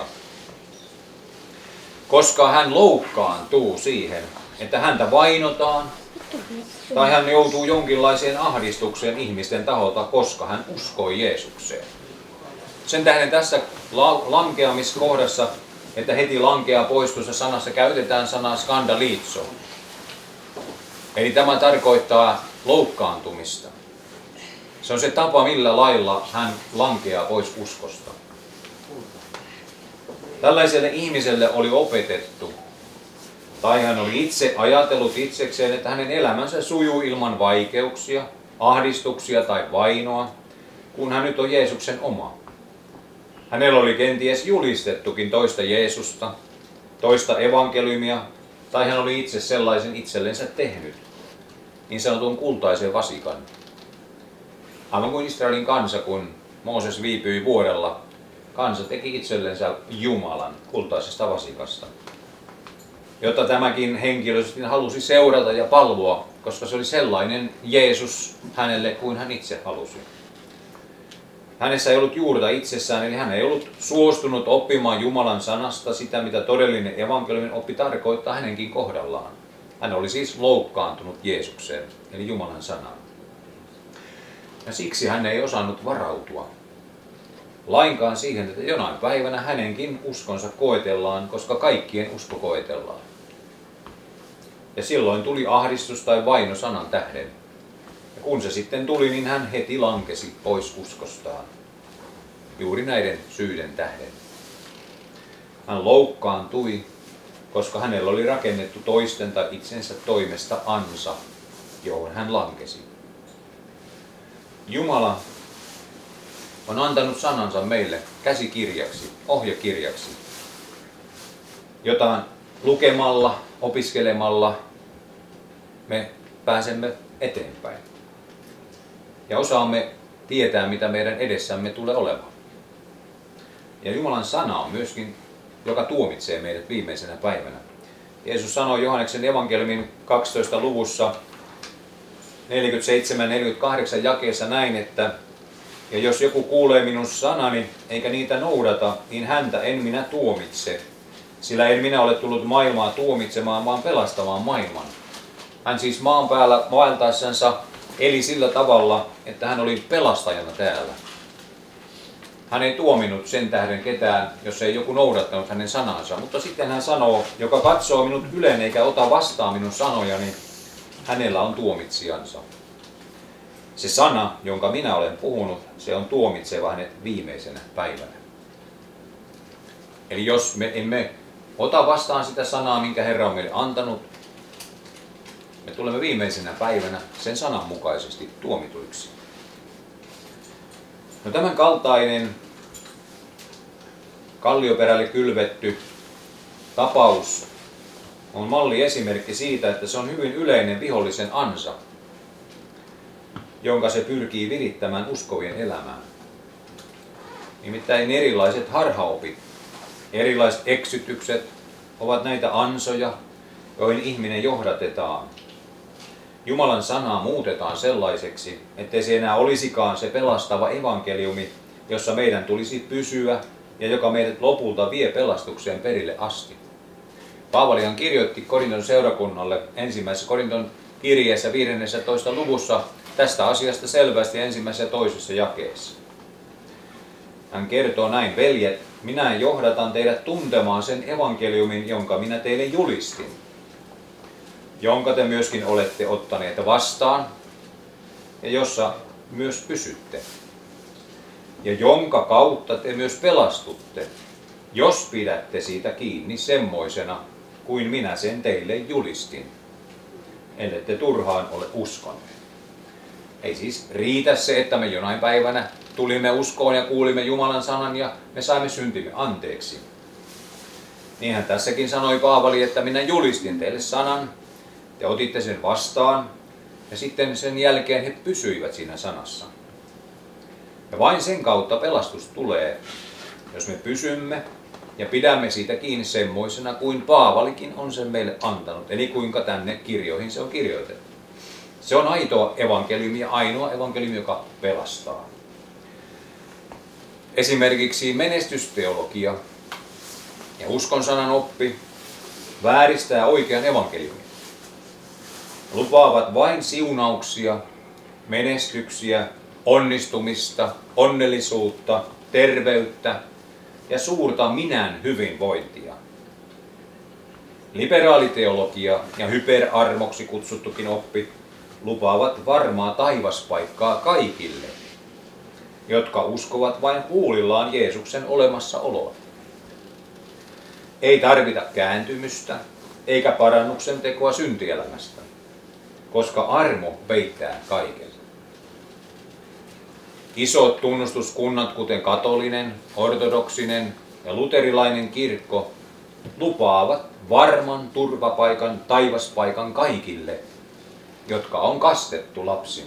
[SPEAKER 8] Koska hän loukkaantuu siihen, että häntä vainotaan, tai hän joutuu jonkinlaiseen ahdistukseen ihmisten taholta, koska hän uskoi Jeesukseen. Sen tähden tässä lankeamiskohdassa, että heti lankeaa pois, tuossa sanassa käytetään sanaa skandaliitso. Eli tämä tarkoittaa loukkaantumista. Se on se tapa, millä lailla hän lankeaa pois uskosta. Tällaiselle ihmiselle oli opetettu, tai hän oli itse ajatellut itsekseen, että hänen elämänsä sujuu ilman vaikeuksia, ahdistuksia tai vainoa, kun hän nyt on Jeesuksen oma. Hänellä oli kenties julistettukin toista Jeesusta, toista evankeliumia, tai hän oli itse sellaisen itsellensä tehnyt, niin sanotun kultaisen vasikan. Aivan kuin Israelin kansa, kun Mooses viipyi vuorella, kansa teki itsellensä Jumalan kultaisesta vasikasta. jota tämäkin henkilö sitten halusi seurata ja palvoa, koska se oli sellainen Jeesus hänelle kuin hän itse halusi. Hänessä ei ollut juurta itsessään, eli hän ei ollut suostunut oppimaan Jumalan sanasta sitä, mitä todellinen evankeliumin oppi tarkoittaa hänenkin kohdallaan. Hän oli siis loukkaantunut Jeesukseen, eli Jumalan sanaan. Ja siksi hän ei osannut varautua lainkaan siihen, että jonain päivänä hänenkin uskonsa koetellaan, koska kaikkien usko koetellaan. Ja silloin tuli ahdistus tai vaino sanan tähden. Ja kun se sitten tuli, niin hän heti lankesi pois uskostaan. Juuri näiden syiden tähden. Hän loukkaantui, koska hänellä oli rakennettu toisten tai itsensä toimesta ansa, johon hän lankesi. Jumala on antanut sanansa meille käsikirjaksi, ohjekirjaksi, jota lukemalla, opiskelemalla me pääsemme eteenpäin. Ja osaamme tietää, mitä meidän edessämme tulee olemaan. Ja Jumalan sana on myöskin, joka tuomitsee meidät viimeisenä päivänä. Jeesus sanoi Johanneksen evankeliumin kaksitoista luvussa neljäkymmentäseitsemän neljäkymmentäkahdeksan jakeessa näin, että ja jos joku kuulee minun sanani eikä niitä noudata, niin häntä en minä tuomitse. Sillä en minä ole tullut maailmaa tuomitsemaan, vaan pelastamaan maailman. Hän siis maan päällä vaeltaessansa eli sillä tavalla, että hän oli pelastajana täällä. Hän ei tuominut sen tähden ketään, jos ei joku noudattanut hänen sanansa. Mutta sitten hän sanoo, joka katsoo minut ylen eikä ota vastaan minun sanojani, hänellä on tuomitsijansa. Se sana, jonka minä olen puhunut, se on tuomitseva hänet viimeisenä päivänä. Eli jos me emme ota vastaan sitä sanaa, minkä Herra on meille antanut, me tulemme viimeisenä päivänä sen sanan mukaisesti tuomituiksi. No tämän kaltainen kallioperälle kylvetty tapaus on malliesimerkki siitä, että se on hyvin yleinen vihollisen ansa, jonka se pyrkii virittämään uskovien elämään. Nimittäin erilaiset harhaopit, erilaiset eksytykset ovat näitä ansoja, joihin ihminen johdatetaan. Jumalan sanaa muutetaan sellaiseksi, ettei se enää olisikaan se pelastava evankeliumi, jossa meidän tulisi pysyä ja joka meidät lopulta vie pelastukseen perille asti. Paavalihan kirjoitti Korinton seurakunnalle ensimmäisessä Korinton kirjeessä viidennessä luvussa tästä asiasta selvästi ensimmäisessä ja toisessa jakeessa. Hän kertoo näin: veljet, minä johdatan teidät tuntemaan sen evankeliumin, jonka minä teille julistin, jonka te myöskin olette ottaneet vastaan ja jossa myös pysytte, ja jonka kautta te myös pelastutte, jos pidätte siitä kiinni semmoisena kuin minä sen teille julistin, ellette turhaan ole uskoneet. Ei siis riitä se, että me jonain päivänä tulimme uskoon ja kuulimme Jumalan sanan ja me saimme syntimme anteeksi. Niinhän tässäkin sanoi Paavali, että minä julistin teille sanan, te otitte sen vastaan ja sitten sen jälkeen he pysyivät siinä sanassa. Ja vain sen kautta pelastus tulee, jos me pysymme ja pidämme siitä kiinni semmoisena kuin Paavalikin on sen meille antanut, eli kuinka tänne kirjoihin se on kirjoitettu. Se on aitoa evankeliumi ja ainoa evankeliumi, joka pelastaa. Esimerkiksi menestysteologia ja uskon sanan oppi vääristää oikean evankeliumin. Lupaavat vain siunauksia, menestyksiä, onnistumista, onnellisuutta, terveyttä ja suurta minän hyvinvointia. Liberaaliteologia ja hyperarmoksi kutsuttukin oppi lupaavat varmaa taivaspaikkaa kaikille, jotka uskovat vain huulillaan Jeesuksen olemassaoloa. Ei tarvita kääntymystä eikä parannuksen tekoa syntielämästä, koska armo peittää kaiken. Isot tunnustuskunnat, kuten katolinen, ortodoksinen ja luterilainen kirkko, lupaavat varman turvapaikan, taivaspaikan kaikille, jotka on kastettu lapsina.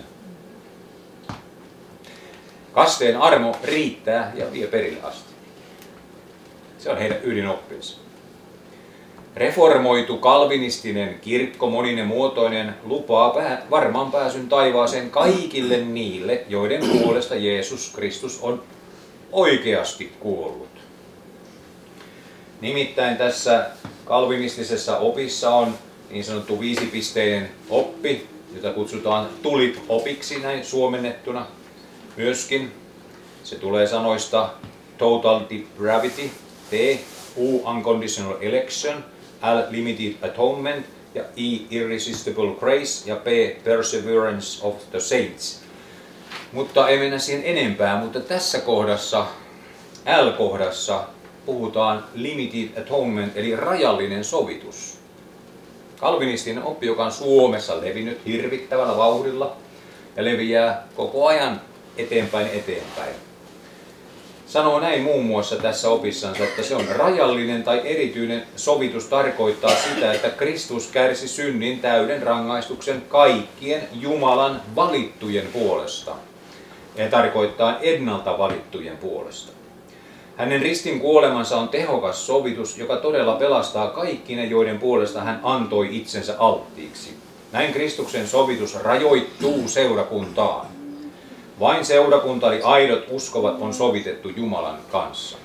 [SPEAKER 8] Kasteen armo riittää ja vie perille asti. Se on heidän ydinoppinsa. Reformoitu kalvinistinen kirkko monine muotoinen lupaa pää, varman pääsyn taivaaseen kaikille niille, joiden puolesta Jeesus Kristus on oikeasti kuollut. Nimittäin tässä kalvinistisessa opissa on niin sanottu viisipisteinen oppi, jota kutsutaan tulip-opiksi näin suomennettuna myöskin. Se tulee sanoista total depravity, T, U, unconditional election, L, limited atonement ja E, irresistible grace ja P, perseverance of the saints. Mutta ei mennä siihen enempää, mutta tässä kohdassa, L-kohdassa, puhutaan limited atonement eli rajallinen sovitus. Kalvinistinen oppi, joka on Suomessa levinnyt hirvittävällä vauhdilla ja leviää koko ajan eteenpäin eteenpäin. Sanoo näin muun muassa tässä opissansa, että se on rajallinen tai erityinen sovitus tarkoittaa sitä, että Kristus kärsi synnin täyden rangaistuksen kaikkien Jumalan valittujen puolesta. Ja tarkoittaa ennalta valittujen puolesta. Hänen ristin kuolemansa on tehokas sovitus, joka todella pelastaa kaikki ne, joiden puolesta hän antoi itsensä alttiiksi. Näin Kristuksen sovitus rajoittuu seurakuntaan. Vain seurakunta eli aidot uskovat on sovitettu Jumalan kanssa.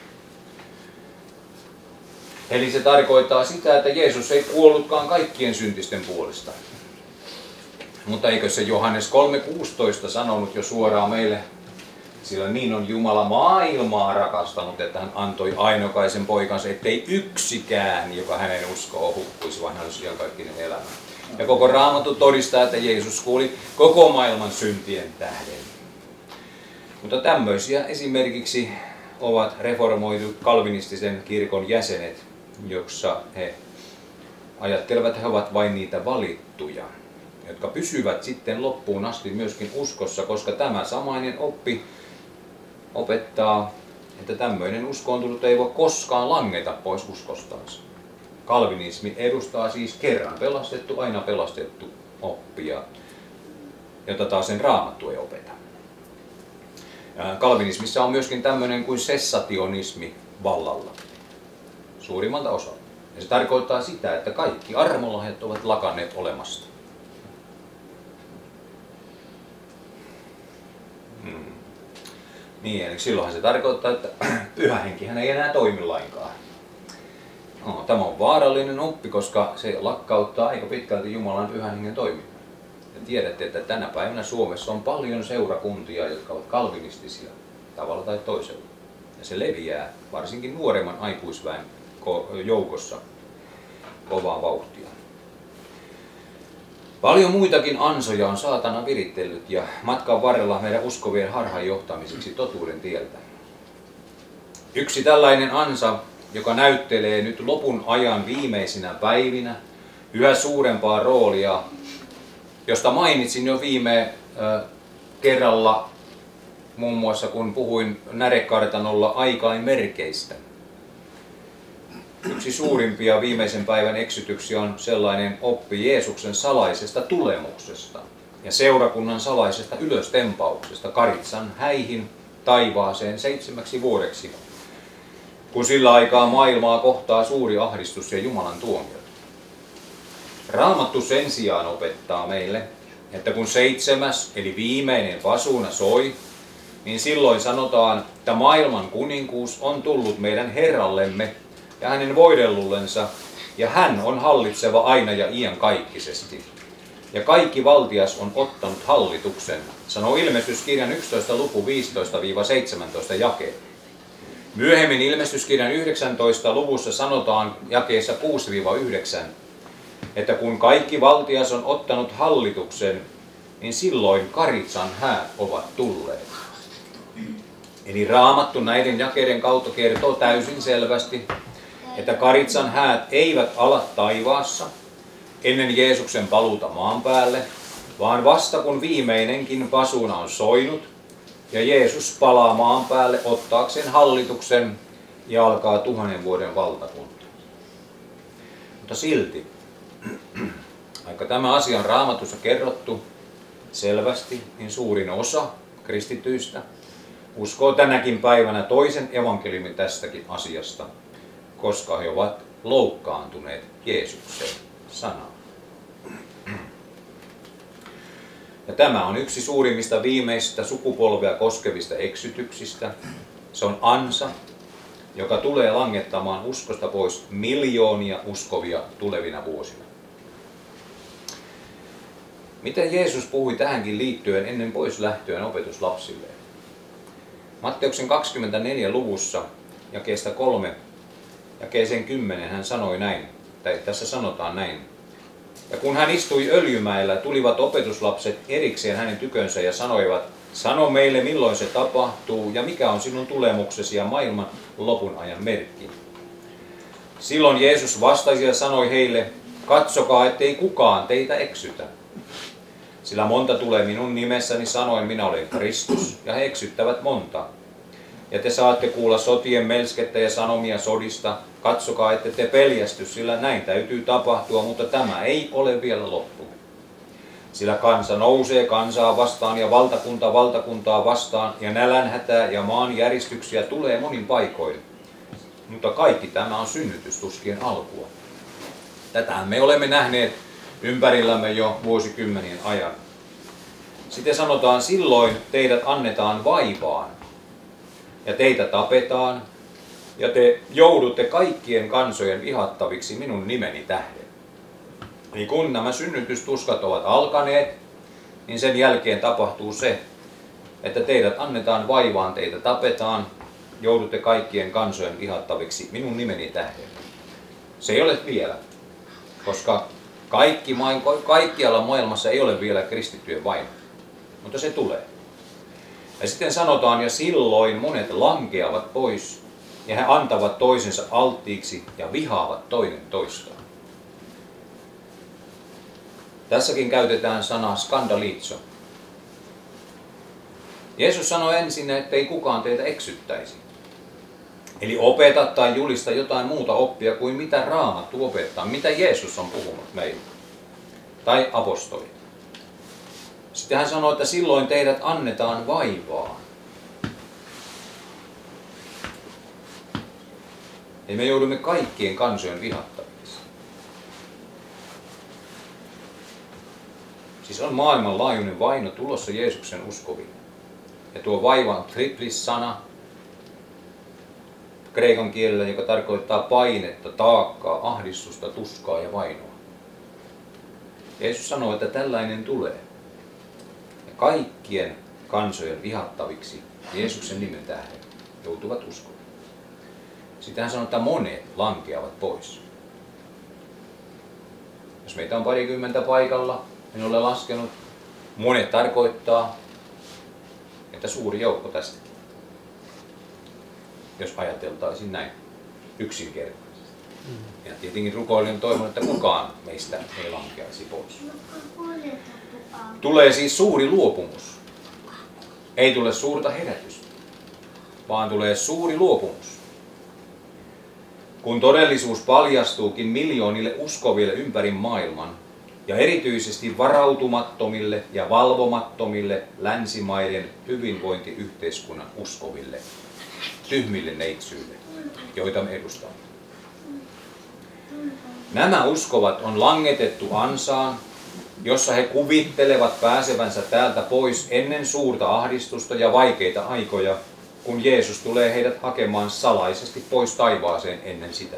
[SPEAKER 8] Eli se tarkoittaa sitä, että Jeesus ei kuollutkaan kaikkien syntisten puolesta. Mutta eikö se Johannes kolme kuusitoista sanonut jo suoraan meille, sillä niin on Jumala maailmaa rakastanut, että hän antoi ainokaisen poikansa, ettei yksikään, joka hänen uskoo, hukkuisi, vaan hän olisi iankaikkinen elämä. Ja koko Raamattu todistaa, että Jeesus kuoli koko maailman syntien tähden. Mutta tämmöisiä esimerkiksi ovat reformoidut kalvinistisen kirkon jäsenet, jossa he ajattelevat, että he ovat vain niitä valittuja, jotka pysyvät sitten loppuun asti myöskin uskossa, koska tämä samainen oppi opettaa, että tämmöinen uskoon tullut ei voi koskaan langeta pois uskostansa. Kalvinismi edustaa siis kerran pelastettu, aina pelastettu oppia, jota taas sen Raamattu ei opeta. Kalvinismissa on myöskin tämmöinen kuin sessationismi vallalla, suurimmalta osalta. Ja se tarkoittaa sitä, että kaikki armolahjat ovat lakanneet olemasta. Hmm. Niin, eli silloinhan se tarkoittaa, että pyhä henkihän ei enää toimi lainkaan. No, tämä on vaarallinen oppi, koska se lakkauttaa aika pitkälti Jumalan pyhän hengen toiminnan. Ja tiedätte, että tänä päivänä Suomessa on paljon seurakuntia, jotka ovat kalvinistisia tavalla tai toisella. Ja se leviää varsinkin nuoremman aikuisväen joukossa kovaa vauhtia. Paljon muitakin ansoja on saatana virittellyt ja matkan varrella meidän uskovien harhaan johtamiseksi totuuden tieltä. Yksi tällainen ansa, joka näyttelee nyt lopun ajan viimeisinä päivinä yhä suurempaa roolia, josta mainitsin jo viime äh, kerralla, muun muassa kun puhuin närekartanolla aikain merkeistä. Yksi suurimpia viimeisen päivän eksytyksiä on sellainen oppi Jeesuksen salaisesta tulemuksesta ja seurakunnan salaisesta ylöstempauksesta Karitsan häihin taivaaseen seitsemäksi vuodeksi, kun sillä aikaa maailmaa kohtaa suuri ahdistus ja Jumalan tuomiot. Raamattu sen sijaan opettaa meille, että kun seitsemäs eli viimeinen vasuna soi, niin silloin sanotaan, että maailman kuninkuus on tullut meidän Herrallemme ja hänen voidellullensa, ja hän on hallitseva aina ja iankaikkisesti. Ja kaikki valtias on ottanut hallituksen, sanoo Ilmestyskirjan yksitoista luku viisitoista seitsemäntoista jake. Myöhemmin Ilmestyskirjan yhdeksäntoista luvussa sanotaan jakeessa kuusi yhdeksän, että kun kaikki valtias on ottanut hallituksen, niin silloin Karitsan häät ovat tulleet. Eli Raamattu näiden jakeiden kautta kertoo täysin selvästi, että Karitsan häät eivät ala taivaassa ennen Jeesuksen paluuta maan päälle, vaan vasta kun viimeinenkin pasuna on soinut ja Jeesus palaa maan päälle ottaakseen hallituksen ja alkaa tuhannen vuoden valtakunta. Mutta silti, vaikka tämä asia on Raamatussa kerrottu selvästi, niin suurin osa kristityistä uskoo tänäkin päivänä toisen evankeliumin tästäkin asiasta, koska he ovat loukkaantuneet Jeesuksen sanaan. Ja tämä on yksi suurimmista viimeisistä sukupolvea koskevista eksytyksistä. Se on ansa, joka tulee langettamaan uskosta pois miljoonia uskovia tulevina vuosina. Miten Jeesus puhui tähänkin liittyen ennen pois lähtöön opetuslapsilleen? Matteuksen kaksikymmentäneljä luvussa jakeesta kolme jakeeseen kymmenen hän sanoi näin, tai tässä sanotaan näin. Ja kun hän istui Öljymäellä, tulivat opetuslapset erikseen hänen tykönsä ja sanoivat, sano meille milloin se tapahtuu ja mikä on sinun tulemuksesi ja maailman lopun ajan merkki. Silloin Jeesus vastasi ja sanoi heille, katsokaa ettei kukaan teitä eksytä. Sillä monta tulee minun nimessäni sanoen minä olen Kristus ja he eksyttävät monta. Ja te saatte kuulla sotien melskettä ja sanomia sodista. Katsokaa, ette te peljästy, sillä näin täytyy tapahtua, mutta tämä ei ole vielä loppu. Sillä kansa nousee kansaa vastaan ja valtakunta valtakuntaa vastaan ja nälänhätää ja maanjäristyksiä tulee monin paikoin. Mutta kaikki tämä on synnytystuskien alkua. Tätä me olemme nähneet ympärillämme jo vuosikymmenien ajan. Sitten sanotaan, silloin teidät annetaan vaivaan ja teitä tapetaan ja te joudutte kaikkien kansojen vihattaviksi minun nimeni tähden. Niin kun nämä synnytystuskat ovat alkaneet, niin sen jälkeen tapahtuu se, että teidät annetaan vaivaan, teitä tapetaan, joudutte kaikkien kansojen vihattaviksi minun nimeni tähden. Se ei ole vielä, koska kaikki, kaikkialla maailmassa ei ole vielä kristittyjen vaino, mutta se tulee. Ja sitten sanotaan, ja silloin monet lankeavat pois, ja he antavat toisensa alttiiksi ja vihaavat toinen toistaan. Tässäkin käytetään sanaa skandaliitso. Jeesus sanoi ensin, että ei kukaan teitä eksyttäisi. Eli opeta tai julista jotain muuta oppia kuin mitä Raamattu opettaa, mitä Jeesus on puhunut meille. Tai apostolit. Sitten hän sanoi, että silloin teidät annetaan vaivaan. Eli me joudumme kaikkien kansojen vihattaviksi. Siis on maailmanlaajuinen vaino tulossa Jeesuksen uskoville. Ja tuo vaiva on triplis-sana kreikan kielellä, joka tarkoittaa painetta, taakkaa, ahdistusta, tuskaa ja vainoa. Jeesus sanoo, että tällainen tulee. Ja kaikkien kansojen vihattaviksi Jeesuksen nimen tähden joutuvat uskomaan. Sitten hän sanoo, että monet lankeavat pois. Jos meitä on parikymmentä paikalla, en ole laskenut, monet tarkoittaa, että suuri joukko tästäkin. Jos ajateltaisiin näin yksinkertaisesti. Ja tietenkin rukoilen toivon, että kukaan meistä ei lankeaisi pois. Tulee siis suuri luopumus. Ei tule suurta herätystä, vaan tulee suuri luopumus. Kun todellisuus paljastuukin miljoonille uskoville ympäri maailman, ja erityisesti varautumattomille ja valvomattomille länsimaiden hyvinvointiyhteiskunnan uskoville, tyhmille neitsyille, joita me edustamme. Nämä uskovat on langetettu ansaan, jossa he kuvittelevat pääsevänsä täältä pois ennen suurta ahdistusta ja vaikeita aikoja, kun Jeesus tulee heidät hakemaan salaisesti pois taivaaseen ennen sitä.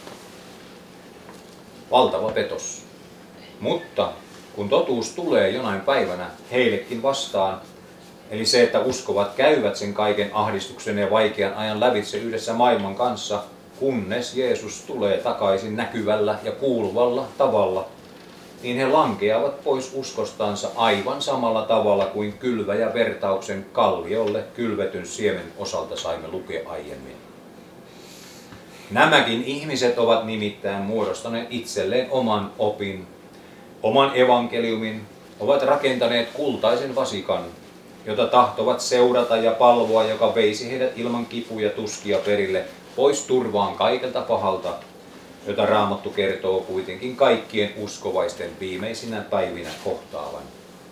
[SPEAKER 8] Valtava petos. Mutta kun totuus tulee jonain päivänä heillekin vastaan, eli se, että uskovat käyvät sen kaiken ahdistuksen ja vaikean ajan lävitse yhdessä maailman kanssa, kunnes Jeesus tulee takaisin näkyvällä ja kuuluvalla tavalla, niin he lankeavat pois uskostansa aivan samalla tavalla kuin kylväjä vertauksen kalliolle kylvetyn siemen osalta saimme lukea aiemmin. Nämäkin ihmiset ovat nimittäin muodostaneet itselleen oman opin, oman evankeliumin, ovat rakentaneet kultaisen vasikan, jota tahtovat seurata ja palvoa, joka veisi heidät ilman kipuja tuskia perille pois turvaan kaikelta pahalta, jota Raamattu kertoo kuitenkin kaikkien uskovaisten viimeisinä päivinä kohtaavan.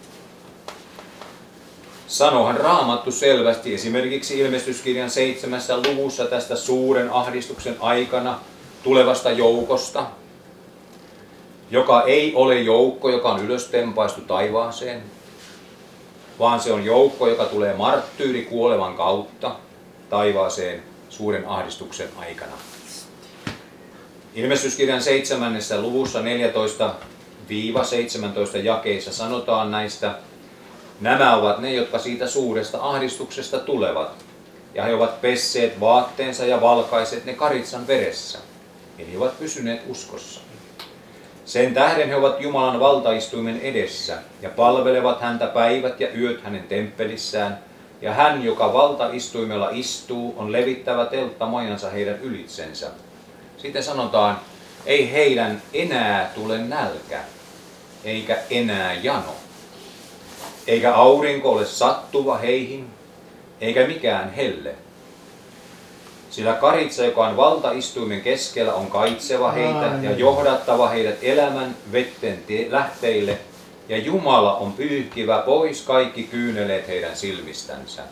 [SPEAKER 8] Sanohan Raamattu selvästi esimerkiksi Ilmestyskirjan seitsemässä luvussa tästä suuren ahdistuksen aikana, tulevasta joukosta, joka ei ole joukko, joka on ylöstempaistu taivaaseen, vaan se on joukko, joka tulee marttyyrikuoleman kautta taivaaseen suuren ahdistuksen aikana. Ilmestyskirjan seitsemännessä luvussa neljätoista seitsemäntoista jakeissa sanotaan näistä: nämä ovat ne, jotka siitä suuresta ahdistuksesta tulevat, ja he ovat pesseet vaatteensa ja valkaiset ne karitsan veressä, eli he ovat pysyneet uskossa. Sen tähden he ovat Jumalan valtaistuimen edessä ja palvelevat häntä päivät ja yöt hänen temppelissään, ja hän, joka valtaistuimella istuu, on levittävä teltta majansa heidän ylitsensä. Sitten sanotaan, ei heidän enää tule nälkä, eikä enää jano, eikä aurinko ole sattuva heihin, eikä mikään helle. Sillä karitsa, joka on valtaistuimen keskellä, on kaitseva heitä ja johdattava heidät elämän vetten lähteille, ja Jumala on pyyhkivä pois kaikki kyyneleet heidän silmistänsä.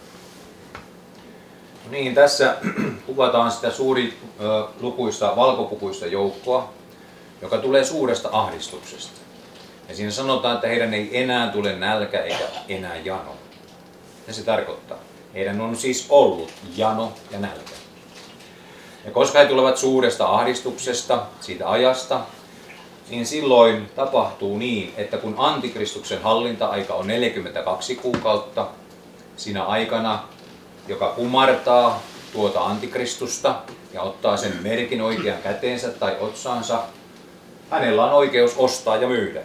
[SPEAKER 8] Niin, tässä kuvataan sitä suuri ö, lukuista, valkopukuista joukkoa, joka tulee suuresta ahdistuksesta. Ja siinä sanotaan, että heidän ei enää tule nälkä eikä enää jano. Ja se tarkoittaa, heidän on siis ollut jano ja nälkä. Ja koska he tulevat suuresta ahdistuksesta, siitä ajasta, niin silloin tapahtuu niin, että kun antikristuksen hallinta-aika on neljäkymmentäkaksi kuukautta, siinä aikana, joka kumartaa tuota antikristusta ja ottaa sen merkin oikean käteensä tai otsaansa, hänellä on oikeus ostaa ja myydä.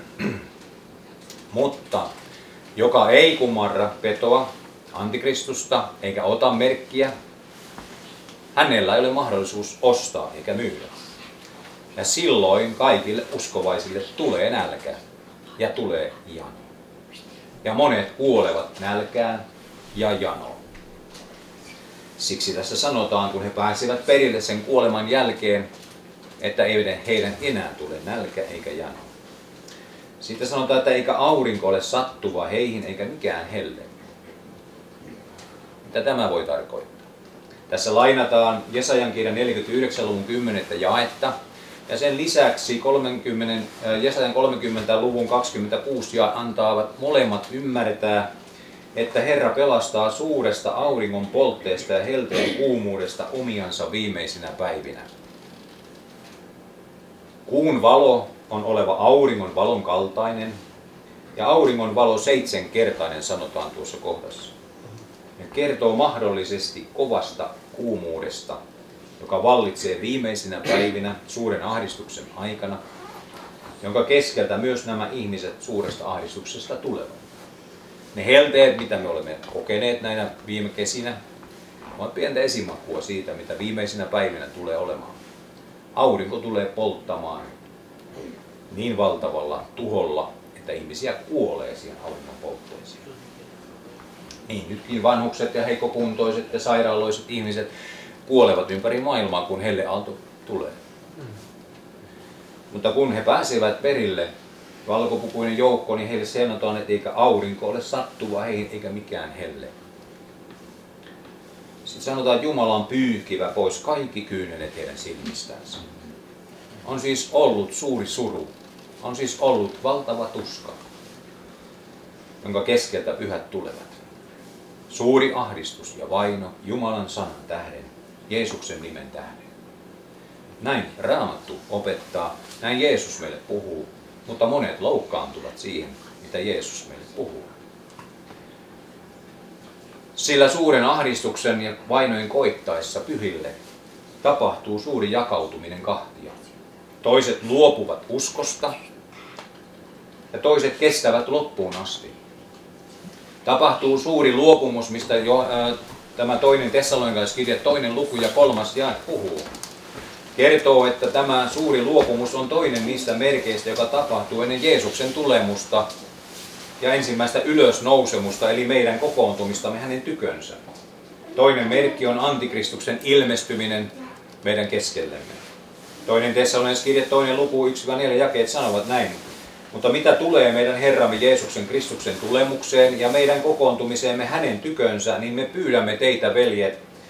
[SPEAKER 8] Mutta joka ei kumarra petoa, antikristusta, eikä ota merkkiä, hänellä ei ole mahdollisuus ostaa eikä myydä. Ja silloin kaikille uskovaisille tulee nälkä ja tulee jano. Ja monet kuolevat nälkään ja janoon. Siksi tässä sanotaan, kun he pääsevät perille sen kuoleman jälkeen, että ei heidän enää tule nälkä eikä jano. Sitten sanotaan, että eikä aurinko ole sattuva heihin eikä mikään helle. Mitä tämä voi tarkoittaa? Tässä lainataan Jesajan kirjan neljäkymmentäyhdeksän luvun kymmenettä jaetta. Ja sen lisäksi kolmekymmentä, Jesajan kolmekymmentä luvun kaksikymmentäkuusi ja antavat molemmat ymmärtää, että Herra pelastaa suuresta auringon poltteesta ja helteen kuumuudesta omiansa viimeisinä päivinä. Kuun valo on oleva auringon valon kaltainen, ja auringon valo seitsemänkertainen sanotaan tuossa kohdassa. Ja kertoo mahdollisesti kovasta kuumuudesta, joka vallitsee viimeisinä päivinä suuren ahdistuksen aikana, jonka keskeltä myös nämä ihmiset suuresta ahdistuksesta tulevat. Ne helteet, mitä me olemme kokeneet näinä viime kesinä, ovat pientä esimakua siitä, mitä viimeisinä päivinä tulee olemaan. Aurinko tulee polttamaan niin valtavalla tuholla, että ihmisiä kuolee siihen auringon poltteeseen. Niin, nytkin vanhukset ja heikkokuntoiset ja sairaaloiset ihmiset kuolevat ympäri maailmaa, kun helleaalto tulee. Mm. Mutta kun he pääsevät perille, valkopukuinen joukko, niin heille sanotaan, että eikä aurinko ole sattuva heihin eikä mikään helle. Sitten sanotaan, että Jumala on pyyhkivä pois kaikki kyyneleet heidän silmistänsä. On siis ollut suuri suru. On siis ollut valtava tuska, jonka keskeltä pyhät tulevat. Suuri ahdistus ja vaino Jumalan sanan tähden, Jeesuksen nimen tähden. Näin Raamattu opettaa, näin Jeesus meille puhuu, mutta monet loukkaantuvat siihen, mitä Jeesus meille puhuu. Sillä suuren ahdistuksen ja vainojen koittaessa pyhille tapahtuu suuri jakautuminen kahtia. Toiset luopuvat uskosta ja toiset kestävät loppuun asti. Tapahtuu suuri luopumus, mistä jo ää, tämä toinen tessalonikalaiskirja, toinen luku ja kolmas jae puhuu. Kertoo, että tämä suuri luopumus on toinen niistä merkeistä, joka tapahtuu ennen Jeesuksen tulemusta ja ensimmäistä ylösnousemusta, eli meidän kokoontumistamme hänen tykönsä. Toinen merkki on antikristuksen ilmestyminen meidän keskellemme. Toinen tessalonikalaiskirja, toinen luku yksi neljä jakeet sanovat näin. Mutta mitä tulee meidän Herramme Jeesuksen Kristuksen tulemukseen ja meidän kokoontumiseemme hänen tykönsä, niin me pyydämme teitä, veljet,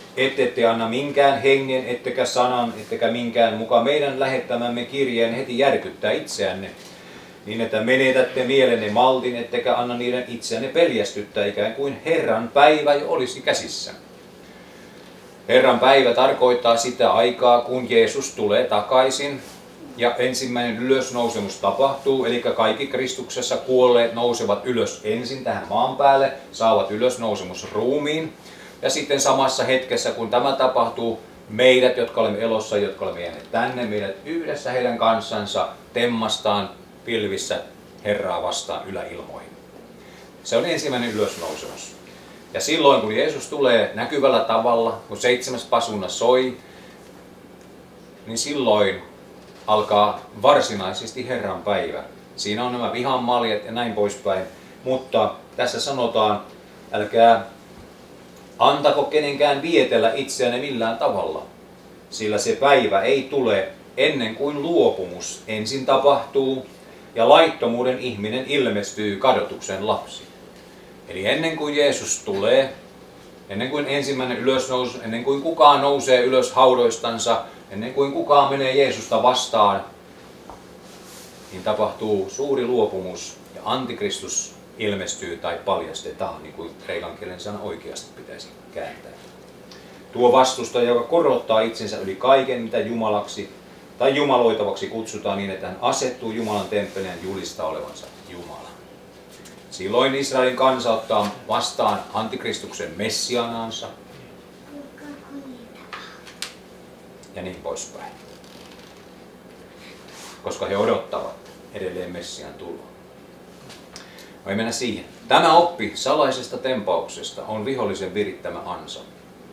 [SPEAKER 8] ette te anna minkään hengen, ettekä sanan, ettekä minkään mukaan meidän lähettämämme kirjeen heti järkyttää itseänne, niin että menetätte mielenne maltin, ettekä anna niiden itseänne peljästyttää, ikään kuin Herran päivä jo olisi käsissä. Herran päivä tarkoittaa sitä aikaa, kun Jeesus tulee takaisin ja ensimmäinen ylösnousemus tapahtuu, eli kaikki Kristuksessa kuolleet nousevat ylös ensin tähän maan päälle, saavat ylösnousemusruumiin, ja sitten samassa hetkessä, kun tämä tapahtuu, meidät, jotka olemme elossa, jotka olemme jääneet tänne, meidät yhdessä heidän kanssansa temmastaan pilvissä Herraa vastaan yläilmoihin. Se on ensimmäinen ylösnousemus. Ja silloin, kun Jeesus tulee näkyvällä tavalla, kun seitsemäs pasuna soi, niin silloin alkaa varsinaisesti Herran päivä. Siinä on nämä vihan maljat ja näin poispäin. Mutta tässä sanotaan, älkää antako kenenkään vietellä itseänne millään tavalla, sillä se päivä ei tule ennen kuin luopumus ensin tapahtuu ja laittomuuden ihminen ilmestyy kadotuksen lapsi. Eli ennen kuin Jeesus tulee, ennen kuin ensimmäinen ylösnousu, ennen kuin kukaan nousee ylös haudoistansa, ennen kuin kukaan menee Jeesusta vastaan, niin tapahtuu suuri luopumus ja antikristus ilmestyy tai paljastetaan, niin kuin kreikan kielen sana oikeasti pitäisi kääntää. Tuo vastustaja, joka korottaa itsensä yli kaiken, mitä jumalaksi tai jumaloitavaksi kutsutaan niin, että hän asettuu Jumalan temppeliin ja julistaa olevansa Jumala. Silloin Israelin kansa ottaa vastaan antikristuksen messianaansa ja niin poispäin. Koska he odottavat edelleen Messian tuloa. Voi mennä siihen. Tämä oppi salaisesta tempauksesta on vihollisen virittämä ansa.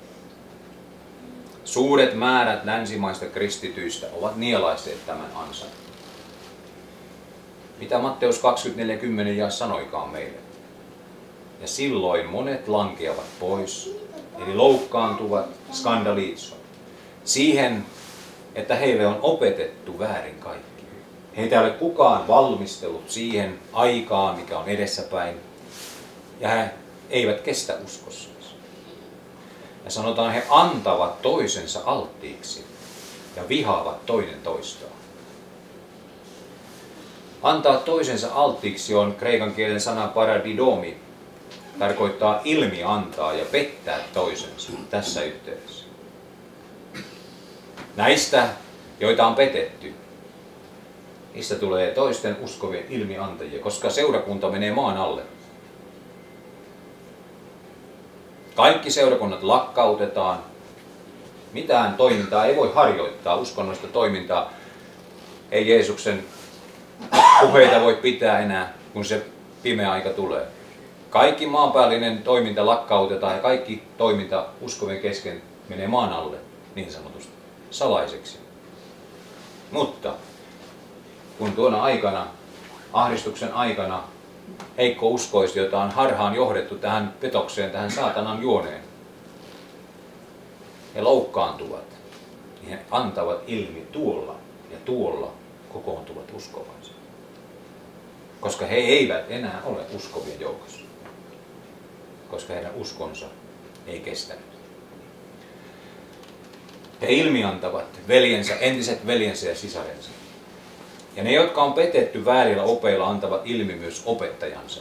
[SPEAKER 8] Suuret määrät länsimaista kristityistä ovat nielaisteet tämän ansan. Mitä Matteus kaksikymmentäneljä kymmenen jae sanoikaan meille. Ja silloin monet lankeavat pois, eli loukkaantuvat, skandaliitsovat. Siihen, että heille on opetettu väärin kaikki. Heitä ei ole kukaan valmistellut siihen aikaan, mikä on edessäpäin. Ja he eivät kestä uskossa. Ja sanotaan, he antavat toisensa alttiiksi ja vihaavat toinen toistaan. Antaa toisensa alttiiksi on kreikan kielen sana paradidomi. Tarkoittaa ilmi antaa ja pettää toisensa tässä yhteydessä. Näistä, joita on petetty, niistä tulee toisten uskovien ilmiantajia, koska seurakunta menee maan alle. Kaikki seurakunnat lakkautetaan. Mitään toimintaa ei voi harjoittaa, uskonnollista toimintaa. Ei Jeesuksen puheita voi pitää enää, kun se pimeä aika tulee. Kaikki maanpäällinen toiminta lakkautetaan ja kaikki toiminta uskovien kesken menee maan alle, niin sanotusti, salaiseksi. Mutta kun tuona aikana, ahdistuksen aikana, heikko uskoisi, jota on harhaan johdettu tähän petokseen, tähän saatanan juoneen, he loukkaantuvat, niin he antavat ilmi tuolla ja tuolla kokoontuvat uskovansa. Koska he eivät enää ole uskovien joukossa. Koska heidän uskonsa ei kestänyt. He ilmiantavat veljensä, entiset veljensä ja sisarensa. Ja ne, jotka on petetty väärillä opeilla, antavat ilmi myös opettajansa.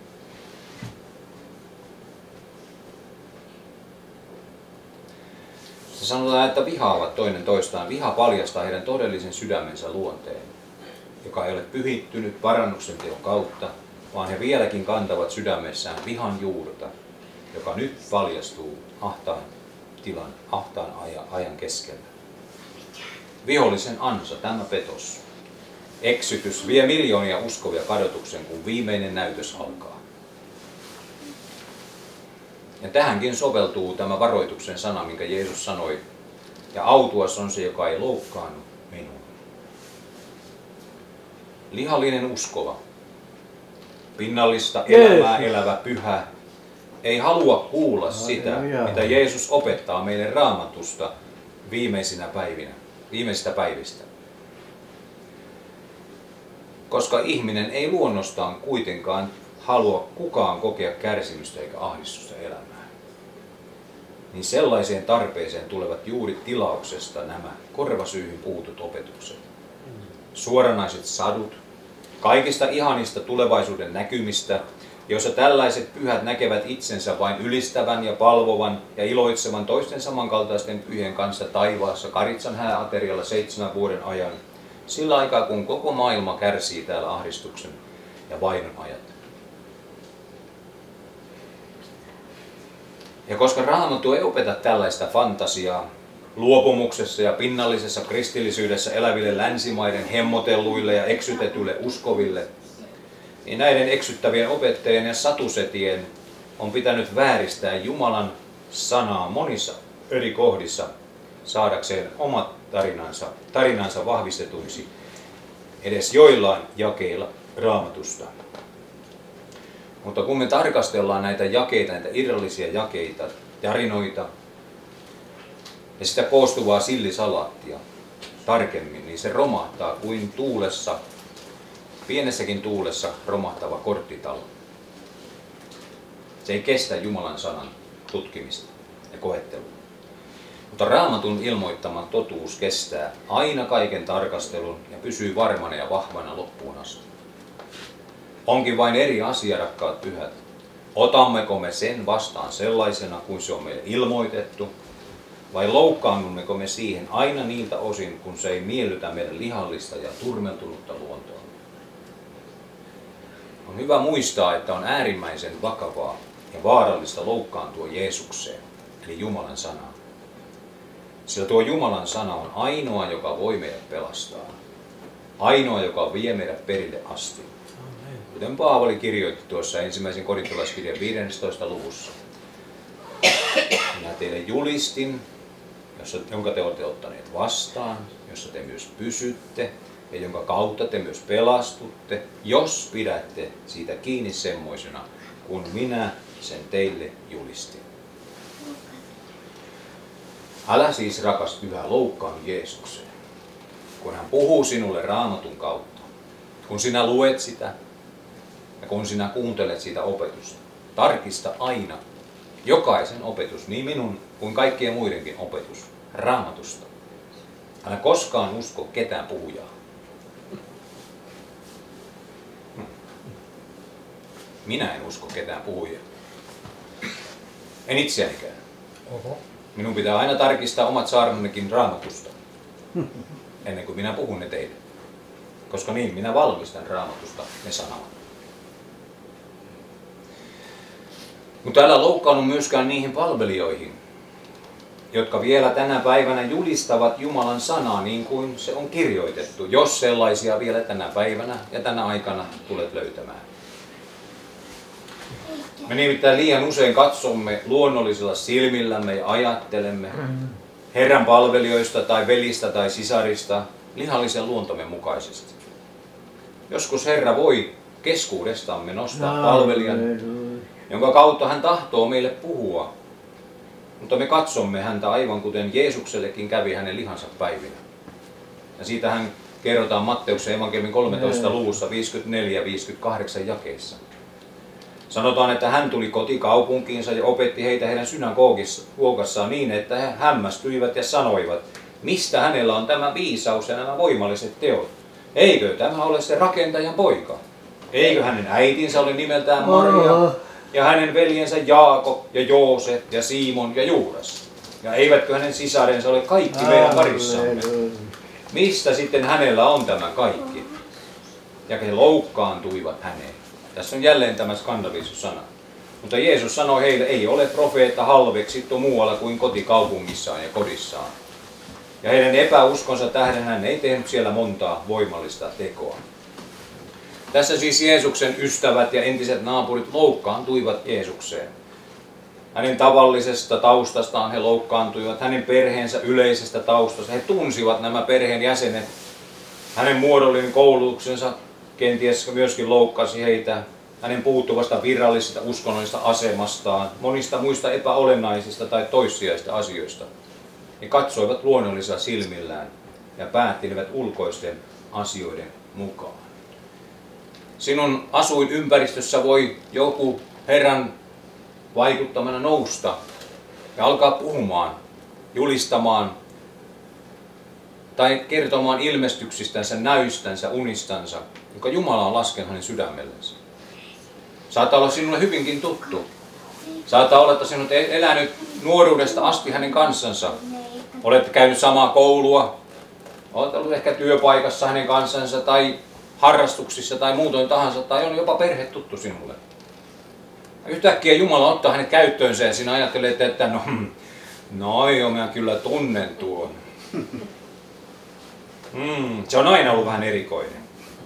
[SPEAKER 8] Se sanotaan, että vihaavat toinen toistaan. Viha paljastaa heidän todellisen sydämensä luonteen, joka ei ole pyhittynyt parannuksen teon kautta, vaan he vieläkin kantavat sydämessään vihan juurta, joka nyt paljastuu ahtaan tilan, ahtaan ajan keskellä. Vihollisen ansa, tämä petos. Eksytys vie miljoonia uskovia kadotuksen, kun viimeinen näytös alkaa. Ja tähänkin soveltuu tämä varoituksen sana, minkä Jeesus sanoi. Ja autuas on se, joka ei loukkaannu minua. Lihallinen uskova, pinnallista elämää elävä pyhä, ei halua kuulla sitä, mitä Jeesus opettaa meille Raamatusta viimeisinä päivinä, viimeisistä päivistä. Koska ihminen ei luonnostaan kuitenkaan halua kukaan kokea kärsimystä eikä ahdistusta elämään. niin sellaiseen tarpeeseen tulevat juuri tilauksesta nämä korvasyyhin puhutut opetukset. Suoranaiset sadut, kaikista ihanista tulevaisuuden näkymistä, joissa tällaiset pyhät näkevät itsensä vain ylistävän ja palvovan ja iloitsevan toisten samankaltaisten pyhien kanssa taivaassa Karitsan hääaterialla seitsemän vuoden ajan, sillä aikaa kun koko maailma kärsii täällä ahdistuksen ja vainon ajat. Ja koska Raamattu ei opeta tällaista fantasiaa, luopumuksessa ja pinnallisessa kristillisyydessä eläville länsimaiden hemmotelluille ja eksytetyille uskoville, niin näiden eksyttävien opettajien ja satusetien on pitänyt vääristää Jumalan sanaa monissa eri kohdissa saadakseen omat tarinansa, tarinansa vahvistetuiksi edes joillain jakeilla Raamatusta. Mutta kun me tarkastellaan näitä jakeita, näitä irrallisia jakeita, tarinoita ja sitä koostuvaa sillisalaattia tarkemmin, niin se romahtaa kuin tuulessa, pienessäkin tuulessa romahtava korttitalo. Se ei kestä Jumalan sanan tutkimista ja koettelua. Mutta Raamatun ilmoittama totuus kestää aina kaiken tarkastelun ja pysyy varmana ja vahvana loppuun asti. Onkin vain eri asia, rakkaat pyhät. Otammeko me sen vastaan sellaisena kuin se on meille ilmoitettu, vai loukkaannummeko me siihen aina niiltä osin, kun se ei miellytä meidän lihallista ja turmeltunutta luontoa? On hyvä muistaa, että on äärimmäisen vakavaa ja vaarallista loukkaantua Jeesukseen, eli Jumalan sanaan. Sillä tuo Jumalan sana on ainoa, joka voi meidät pelastaa. Ainoa, joka vie meidät perille asti. Kuten Paavali kirjoitti tuossa ensimmäisen korintolaiskirjan viidennentoista luvussa. Minä teille julistin, jossa, jonka te olette ottaneet vastaan, jossa te myös pysytte ja jonka kautta te myös pelastutte, jos pidätte siitä kiinni semmoisena, kun minä sen teille julistin. Älä siis, rakas pyhä, loukkaannu Jeesukseen, kun hän puhuu sinulle Raamatun kautta, kun sinä luet sitä ja kun sinä kuuntelet sitä opetusta. Tarkista aina jokaisen opetus, niin minun kuin kaikkien muidenkin opetus, Raamatusta. Älä koskaan usko ketään puhujaa. Minä en usko ketään puhujaa. En itseänikään.
[SPEAKER 4] Oho.
[SPEAKER 8] Minun pitää aina tarkistaa omat saarnammekin Raamatusta, ennen kuin minä puhun ne teille. Koska niin minä valmistan Raamatusta ne sanat. Mutta älä loukkaannu myöskään niihin palvelijoihin, jotka vielä tänä päivänä julistavat Jumalan sanaa niin kuin se on kirjoitettu, jos sellaisia vielä tänä päivänä ja tänä aikana tulet löytämään. Me nimittäin liian usein katsomme luonnollisilla silmillämme ja ajattelemme Herran palvelijoista tai velistä tai sisarista lihallisen luontomme mukaisesti. Joskus Herra voi keskuudestamme nostaa palvelijan, jonka kautta hän tahtoo meille puhua, mutta me katsomme häntä aivan kuten Jeesuksellekin kävi hänen lihansa päivinä. Ja siitä hän kerrotaan Matteuksen evankeliumin kolmetoista luvussa viisikymmentäneljä viisikymmentäkahdeksan jakeissa. Sanotaan, että hän tuli kotikaupunkiinsa ja opetti heitä heidän synagogassaan niin, että he hämmästyivät ja sanoivat, mistä hänellä on tämä viisaus ja nämä voimalliset teot. Eikö tämä ole se rakentajan poika? Eikö hänen äitinsä ole nimeltään Maria ja hänen veljensä Jaakob ja Joosef ja Simon ja Juudas? Ja eivätkö hänen sisarensa ole kaikki meidän parissamme? Mistä sitten hänellä on tämä kaikki? Ja he loukkaantuivat häneen. Tässä on jälleen tämä skandalisus-sana. Mutta Jeesus sanoi heille, ei ole profeetta halveksittu muualla kuin kotikaupungissaan ja kodissaan. Ja heidän epäuskonsa tähden hän ei tehnyt siellä montaa voimallista tekoa. Tässä siis Jeesuksen ystävät ja entiset naapurit loukkaantuivat Jeesukseen. Hänen tavallisesta taustastaan he loukkaantuivat, hänen perheensä yleisestä taustasta. He tunsivat nämä perheen jäsenet. Hänen muodollinen koulutuksensa kenties myöskin loukkasi heitä. Hänen puuttuvasta virallisesta uskonnollisesta asemastaan, monista muista epäolennaisista tai toissijaisista asioista. He katsoivat luonnollisilla silmillään ja päättivät ulkoisten asioiden mukaan. Sinun asuinympäristössä voi joku Herran vaikuttamana nousta ja alkaa puhumaan, julistamaan tai kertomaan ilmestyksistänsä, näystänsä, unistansa, joka Jumala on laskenut hänen sydämellensä. Saattaa olla sinulle hyvinkin tuttu. Saattaa olla, että sinut elänyt nuoruudesta asti hänen kanssansa. Olette käynyt samaa koulua, olet ollut ehkä työpaikassa hänen kanssansa tai harrastuksissa tai muutoin tahansa, tai on jopa perhe tuttu sinulle. Yhtäkkiä Jumala ottaa hänet käyttöönsä ja sinä ajattelet, että no, no joo, minä kyllä tunnen tuon. Mm, se on aina ollut vähän erikoinen.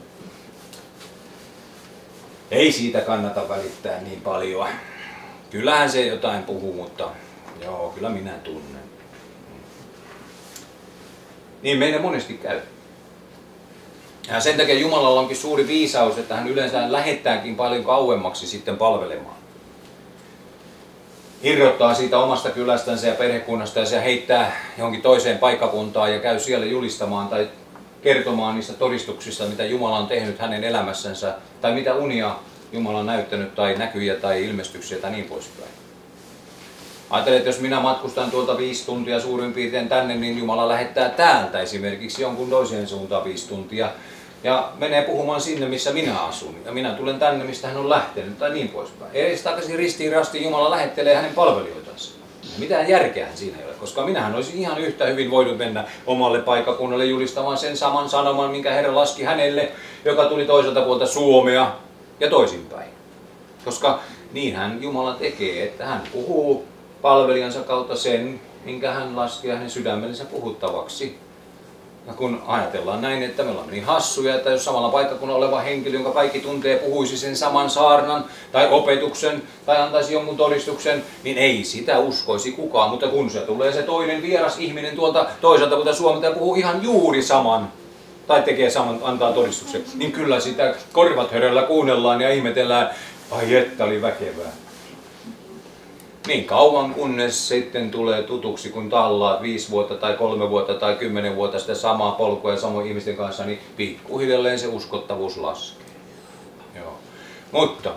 [SPEAKER 8] Ei siitä kannata välittää niin paljon. Kyllähän se jotain puhuu, mutta joo, kyllä minä tunnen. Niin meidän monesti käy. Ja sen takia Jumalalla onkin suuri viisaus, että hän yleensä lähettääkin paljon kauemmaksi sitten palvelemaan. Irrottaa siitä omasta kylästänsä ja perhekunnasta ja se heittää johonkin toiseen paikkakuntaan ja käy siellä julistamaan tai kertomaan niistä todistuksista, mitä Jumala on tehnyt hänen elämässänsä tai mitä unia Jumala on näyttänyt tai näkyjä tai ilmestyksiä tai niin poispäin. Ajattelen, että jos minä matkustan tuolta viisi tuntia suurin piirtein tänne, niin Jumala lähettää täältä esimerkiksi jonkun toiseen suuntaan viisi tuntia ja menee puhumaan sinne, missä minä asun. Ja minä tulen tänne, mistä hän on lähtenyt tai niin poispäin. Edes takaisin ristiin rastiin Jumala lähettelee hänen palvelijoitansa. Mitään järkeähän siinä ei ole, koska minähän olisin ihan yhtä hyvin voinut mennä omalle paikkakunnalle julistamaan sen saman sanoman, minkä Herra laski hänelle, joka tuli toiselta puolta Suomea ja toisinpäin. Koska niinhän Jumala tekee, että hän puhuu palvelijansa kautta sen, minkä hän laski hänen sydämellensä puhuttavaksi. Ja kun ajatellaan näin, että me ollaan niin hassuja, että jos samalla paikkakunnalla oleva henkilö, jonka kaikki tuntee, puhuisi sen saman saarnan tai opetuksen tai antaisi jonkun todistuksen, niin ei sitä uskoisi kukaan. Mutta kun se tulee se toinen vieras ihminen tuolta toiselta puolta Suomelta ja puhuu ihan juuri saman, tai tekee saman, antaa todistuksen, niin kyllä sitä korvat höröllä kuunnellaan ja ihmetellään, ai että oli väkevää. Niin kauan kunnes sitten tulee tutuksi, kun tallaat viisi vuotta tai kolme vuotta tai kymmenen vuotta sitä samaa polkua ja samoin ihmisten kanssa, niin pikkuhiljalleen se uskottavuus laskee. Joo. Mutta